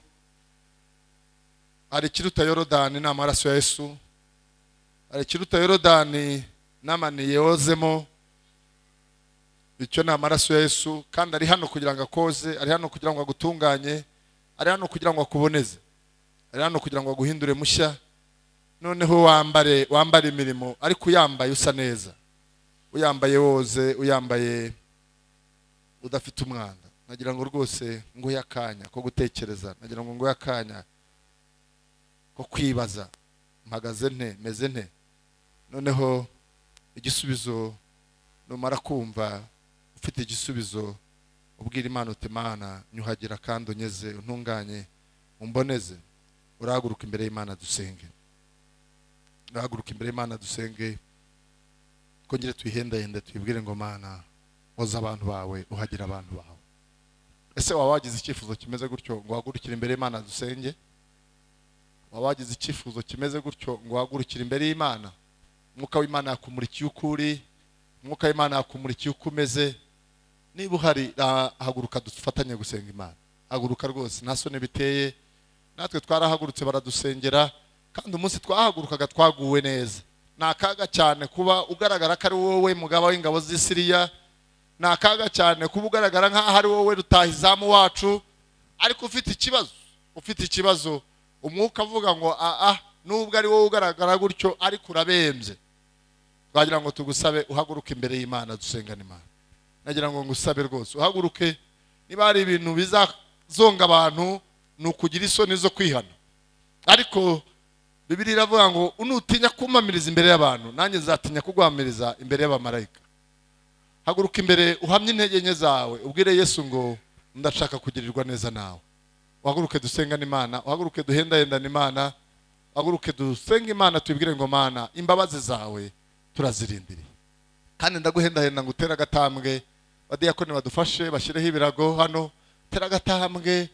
hari ikiruta Yorodani n'amaraso ya Yesu, hari ikiruta Yorodani Namani yozemo, icyo ni amaraso ya Yesu, kandi ari hano kugira ngo akoze, ari hano kugira ngo agutunganye, ari hano kugira ngo akuboneze, ari hano kugira ngo aguhindure mushya. Noneho wambare imirimo, ariko uyambaye usa neza, uyambaye woze, uyambaye udafite umwanda. Nagira ngo rwose nguhe akanya ko gutekereza, nagira ngo nguhe akanya ko kwibaza, mpagaze nte, meze nte. Noneho igisubizo numara kumva ufite igisubizo, ubwira Imana uti Mana nyuhagira kandi unyeze, untunganye, umboneze. Urahaguruka imbere y'Imana dusenge, urahaguruka imbere y'Imana dusenge, kongere tuyihendahende tuyibwire ngo Mana oza abantu bawe, uhagira abantu bawe. Ese waba wagize icyifuzo kimeze gutyo ngo uhagurukire imbere y'Imana dusenge? Waba wagize icyifuzo kimeze gutyo ngo uhagurukire imbere y'Imana? Umwuka w'Imana yakumurikiye ukuri, umwuka w'Imana yakumurikiye uko umeze. Niba uhari haguruka dufatanye gusenga Imana. Haguruka rwose, nta soni biteye. Natwe twarahagurutse baradusengera, kandi umunsi twahagurukaga twaguwe neza. Nakaga cyane kuba ugaragara ko ari wowe mugaba w'ingabo z'Isiriya, nakaga cyane kuba ugaragara nk'aho ari wowe rutahizamu wacu, ariko ufite ikibazo, umwuka avuga ngo nubwo ari wowe ugaragara gutyo ariko urabembye. Twagira ngo tugusabe uhaguruke imbere y'Imana dusengane Imana. Nagira ngo ngusabe rwose uhaguruke. Niba hari ibintu bizazonga abantu, ni ukugira isoni zo kwihana, ariko Bibiliya iravuga ngo unutinya kumamiriza imbere y'abantu, nanjye nzatinya kugwamiriza imbere y'abamarayika. Haguruka imbere uhamye intege nke zawe, ubwire Yesu ngo ndashaka kugirirwa neza nawe. Uhaguruke dusengane Imana, uhaguruke duhendahendane Imana, uhaguruke dusenga Imana, tubwire ngo Mana imbabazi zawe turazirindiriye, kandi ndaguhendahenda ngo utera agatambwe. Badiyakoni badufashe bashyireho ibirago hano, tera agatambwe.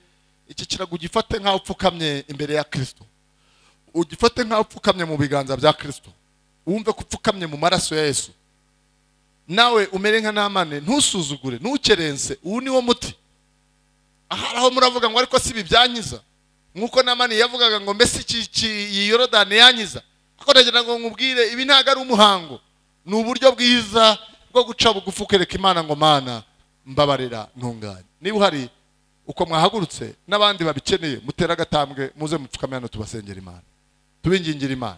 iki kirago ugifate nk'aho upfukamye imbere ya Kristo, ugifate nk'aho upfukamye mu biganza bya Kristo, wumve ko upfukamye mu maraso ya Yesu. Nawe umere nka Namani, ntusuzugure, ntukerense. Ubu ni wo muti. Aho muravuga ngo ariko si ibi byanyiza, nkuko Namani yavugaga ngo mbese iki Yorodani yanyiza. Ako ndagira ngo nkubwire, ibi ntago ari umuhango, ni uburyo bwiza bwo guca bugufi ukereka Imana ngo Mana mbabarira ntunganye. Niba uhari uko mwahagurutse n'abandi babikeneye, mutera agatambwe muze mupfukame hano tubasengera Imana, tubingingira Imana.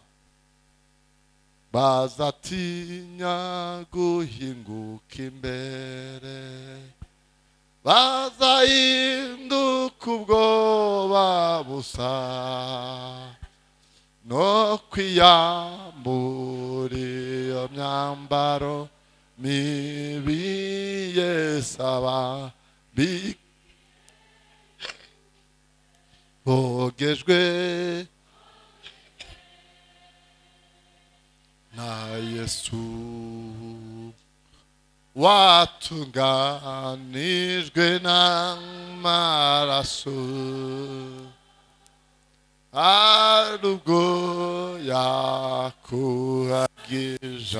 Bazatinya guhinguka imbere, bazahinduka ubwoba busa, no kwiyambura iyo myambaro mibi yesaba bogejwe na Yesu, watunganijwe n'amaraso, arubwo yakuhagije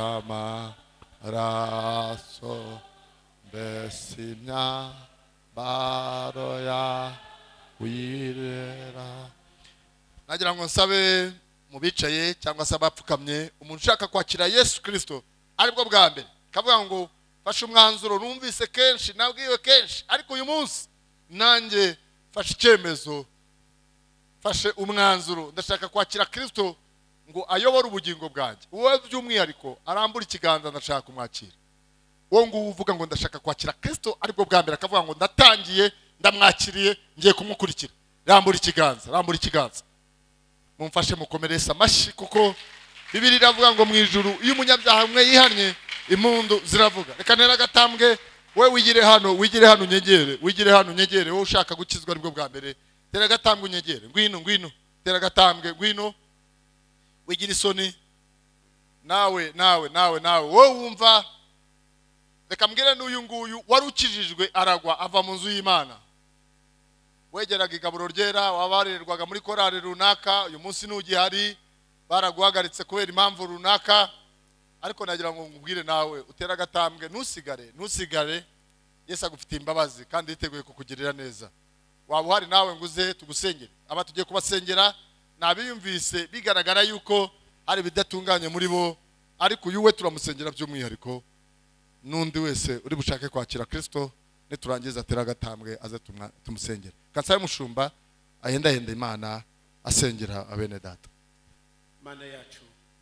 amaraso, mbese imyambaro ya wirera. Nagira ngo nsabe mu bicaye cyangwa se abapfukamye, umuntu ushaka kwakira Yesu Kristo aribwo bwa mbere, kavuga ngo fashe umwanzuro, numvise kenshi, nabwiwe kenshi, ariko uyu munsi nanjye fashe icyemezo, fashe umwanzuro, ndashaka kwakira Kristo ngo ayobore ubugingo bwanjye. Uwo by'umwihariko arambura ikiganza, ndashaka kumwakira. Uwo ngo uvuga ngo ndashaka kwakira Kristo aribwo bwa mbere, akavuga ngo ndatangiye, ndamwakiriye, ngiye kumukurikira. Rambura ikiganza, rambura ikiganza. Mumfashe mukomerese amashyi, kuko Bibiliya iravuga ngo mu ijuru iyo umunyabyaha umwe yihannye impundu ziravuga. Reka ntera agatambwe, we wigire hano, wigire hano unyegere, wigire hano unyegere. Wowe ushaka gukizwa aribwo bwa mbere, tera agatambwe unyegere. Ngwino, ngwino, tera agatambwe, ngwino, wigire isoni. Nawe wowe wumva, reka mbwire n'uyu nguyu wari ukijijwe aragwa ava mu nzu y'Imana, wegeraga igaburo ryera, wabarererwaga muri korari runaka, uyu munsi n'ugihari, baraguhagaritse kubera impamvu runaka, ariko nagira ngo ngubwire nawe utera agatambwe, ntusigare. Yesu agufitiye imbabazi kandi yiteguye kukugirira neza. Waba uhari nawe nguze tugusengere. Aba tugiye kubasengera nabiyumvise bigaragara yuko hari bidatunganye muri bo, ariko uyu we turamusengera by'umwihariko. Nundi wese uri bushake kwakira Kristo, niturangiza atera agatambwe aze tumusengere. Kansaye mushumba ahenda Imana asengera abene data. Mana yacu,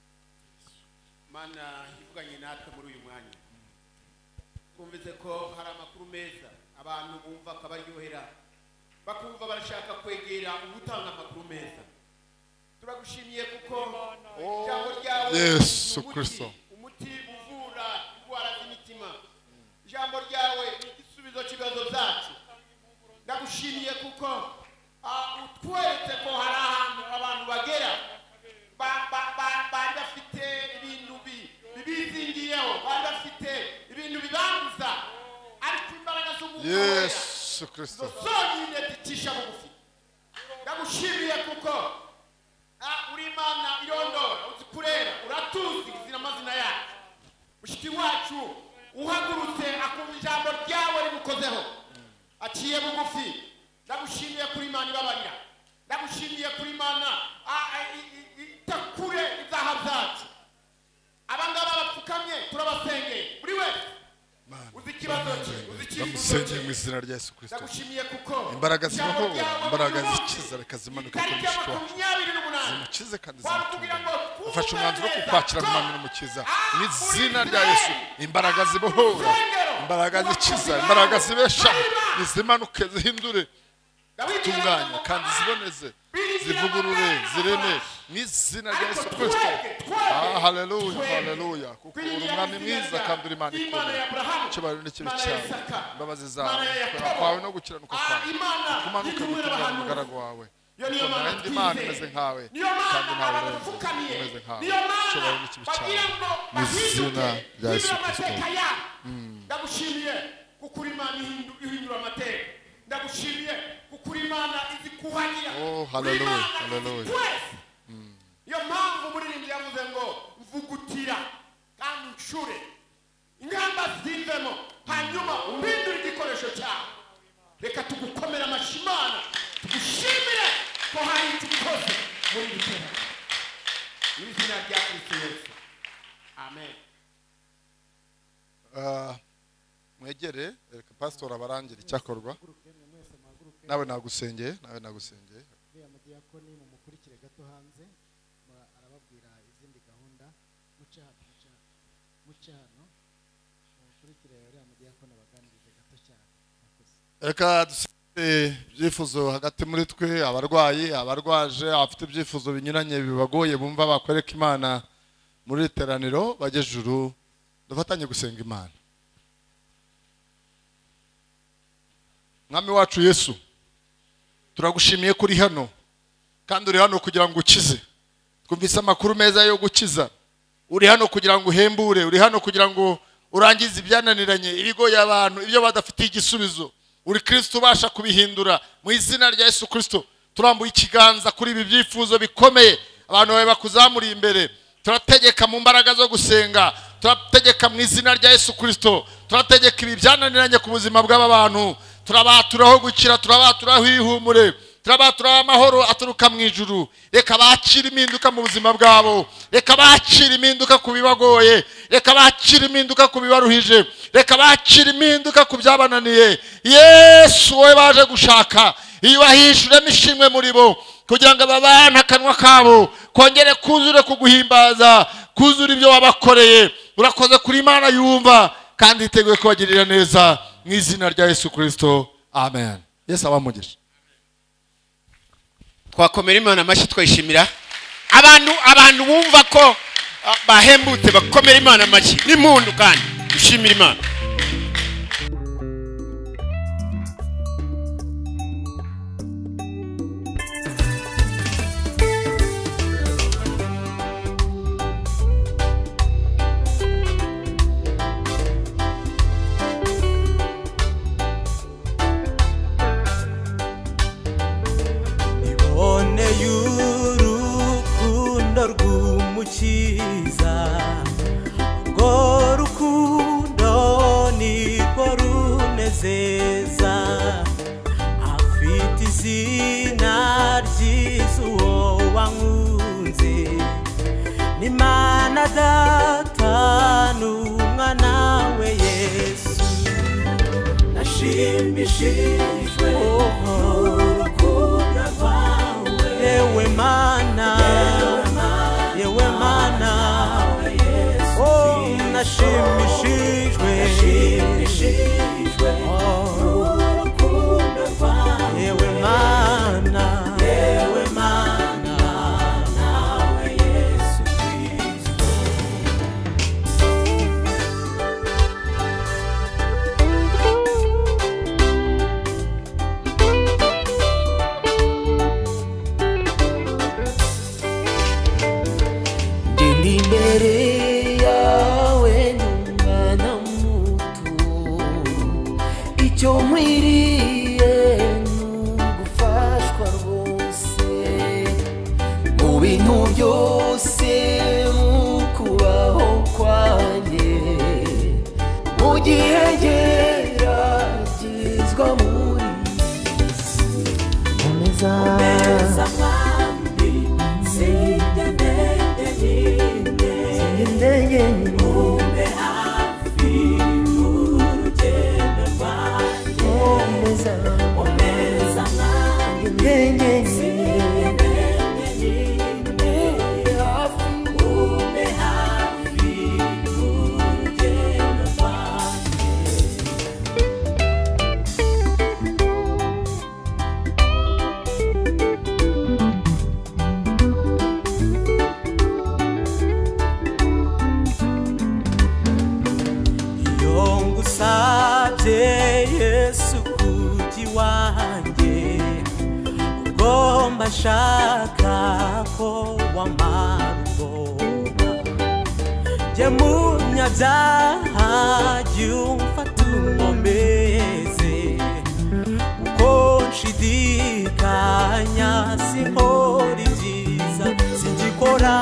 Mana ivuganye natwe muri uyu mwanya, twumvise ko hari amakuru meza abantu bumva akabaryohera, bakumva barashaka kwegera ubutanga amakuru meza. Turagushimiye kuko ijambo ryawe Yesu Kristo, umuti uvura indwara z'imitima. Ijambo ryawe ni igisubizo cy'ibibazo byacu. Ndagushimiye kuko utweretse ko hari ahantu abantu bagera bari bafite ibintu bibizingiyeho, bari bafite ibintu bibanguza, ariko imbaraga z'Umwuka Yesu Kristo zonyine zicisha bugufi. Ndagushimiye kuko uri Imana irondora, uzi kurera, uratuzi izina amazina yacu. Mushiki wacu uhagurutse akumva ijambo ryawe rimukozeho, aciye bugufi. Ndagushimiye kuri Imana ibabarira, ndagushimiye kuri Imana itakure ibyaha byacu. Abangaba bapfukamye turabasengeye, buri wese uzi ikibazo cye, uzi icyifuzo cye, mu izina rya Yesu Kristo. ndagushimiye kuko Imbaraga zibaho, imbaraga zikiza, reka zimanuke ku mushiki wacu, 28 zimukize kandi zimutunge. Ufashe umwanzuro wo kukwakira nk'umwami n'umukiza mu izina rya Yesu. Imbaraga zibohora, imbaraga zikiza, imbaraga zibesha, nizimanuke zihindure, zitunganye kandi ziboneze, zivugurure, zireme mu izina rya Yesu Kristo. Haleluya, haleluya, kuko uri umwami mwiza kandi uri Imana ikomeye. Icyubahiro n'ikibi cyawe, imbabazi zawe, kwawe no gukiranuka kwawe kumanuke gutunganya umugaragu wawe. Nta Imana imeze nkawe kandi ntawe umeze nkawe. Icyubahiro n'ikibi cyawe mu izina rya Yesu Kristo. Ndagushimiye kuko uri Imana ihindura amateka. Ndagushimiye kuko ukuri Imana izi kuhagira. Oh, hallelujah, hallelujah. Iyo mpamvu umuririmbyi yavuze ngo mvugutira kandi uncure ingamba zivemo hanyuma umpindure igikoresho cyawe. Reka tugukomera amashyi Imana tugushimire ko hari icyo ukoze muri iri terambere mu izina rya Kristo Yesu, amen. Mwegere reka pastor abarangira icyakorwa. Nawe nagusengeye. uriya mudiyakoni mumukurikire gato hanze arababwira izindi gahunda. Muce hano mukurikire uriya mudiyakoni abaganirije gato cyane. Reka dusubire ibyifuzo hagati muri twe, abarwayi, abarwaje, abafite ibyifuzo binyuranye bibagoye bumva bakwereka Imana muri iteraniro bajye juru, dufatanye gusenga Imana. Mwami wacu Yesu, turagushimiye kuri hano kandi uri hano kugira ngo ukize. Twumvise amakuru meza yo gukiza. Uri hano kugira ngo uhembure, uri hano kugira ngo urangize ibyananiranye, ibigoye abantu, ibyo badafitiye igisubizo. Uri Kristo ubasha kubihindura. Mu izina rya Yesu Kristo turambuye ikiganza kuri ibi byifuzo bikomeye abantu bawe bakuzamuriye imbere. Turategeka mu mbaraga zo gusenga, turategeka mu izina rya Yesu Kristo, turategeka ibi byananiranye ku buzima bw'aba bantu. Turabaturaho gukira, turabaturaho ihumure, turabaturaho amahoro aturuka mu ijuru. Reka bakire impinduka mu buzima bwabo, reka bakire impinduka ku bibagoye, reka bakire impinduka ku bibaruhije, reka bakire impinduka ku byabananiye. Yesu wowe baje gushaka, ibahishuremo ishimwe muri bo kugira ngo babane akanwa kabo kongere kuzure kuguhimbaza, kuzura ibyo wabakoreye. Urakoze kuri Imana yumva kandi iteguye kubagirira neza mu izina rya Yesu Kristo, amen. Yesu abamugisha. Twakomera Imana amashyi twishimira abantu bumva ko bahembutse bakomera Imana amashyi n'impundu kandi ushimira Imana. Y'urukundo rw'umukiza, urwo rukundo nirwo runezeza. Afite izina ryiza uwo wankunze, n'Imana Data n'Umwana we Yesu. Nashimishijwe n'urukundo rwawe, yewe Mana, yewe Mana, oh, nashimishijwe n'urukundo rwawe, yewe Mana, nawe Yesu Kristo. Imbere yawe n'umwana muto, icyo nkwiriye n'ugufashwa rwose mu bintu byose, mu kubaho kwanjye, mu gihe geragezwa muri isi. Komeza ube hafi urugendo rwanjye, komeza nanjye ube hafi urugendo rwanjye. Ngusabye Yesu kuji wanjye, ubwo mbashaka ko wamaruboba. Jye munyabyaha jya umfata unkomeze, uko nshidikanya sinkora ibyiza singikora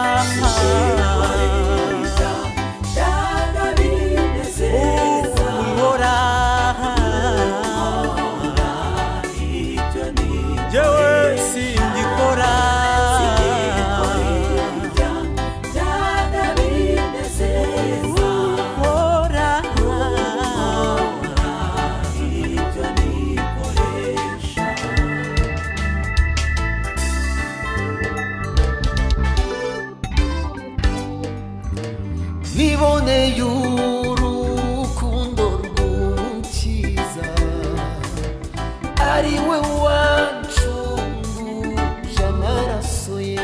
uhora jewe singikora niboneye urukundo rw'umukiza ari we wancunguje amaraso ye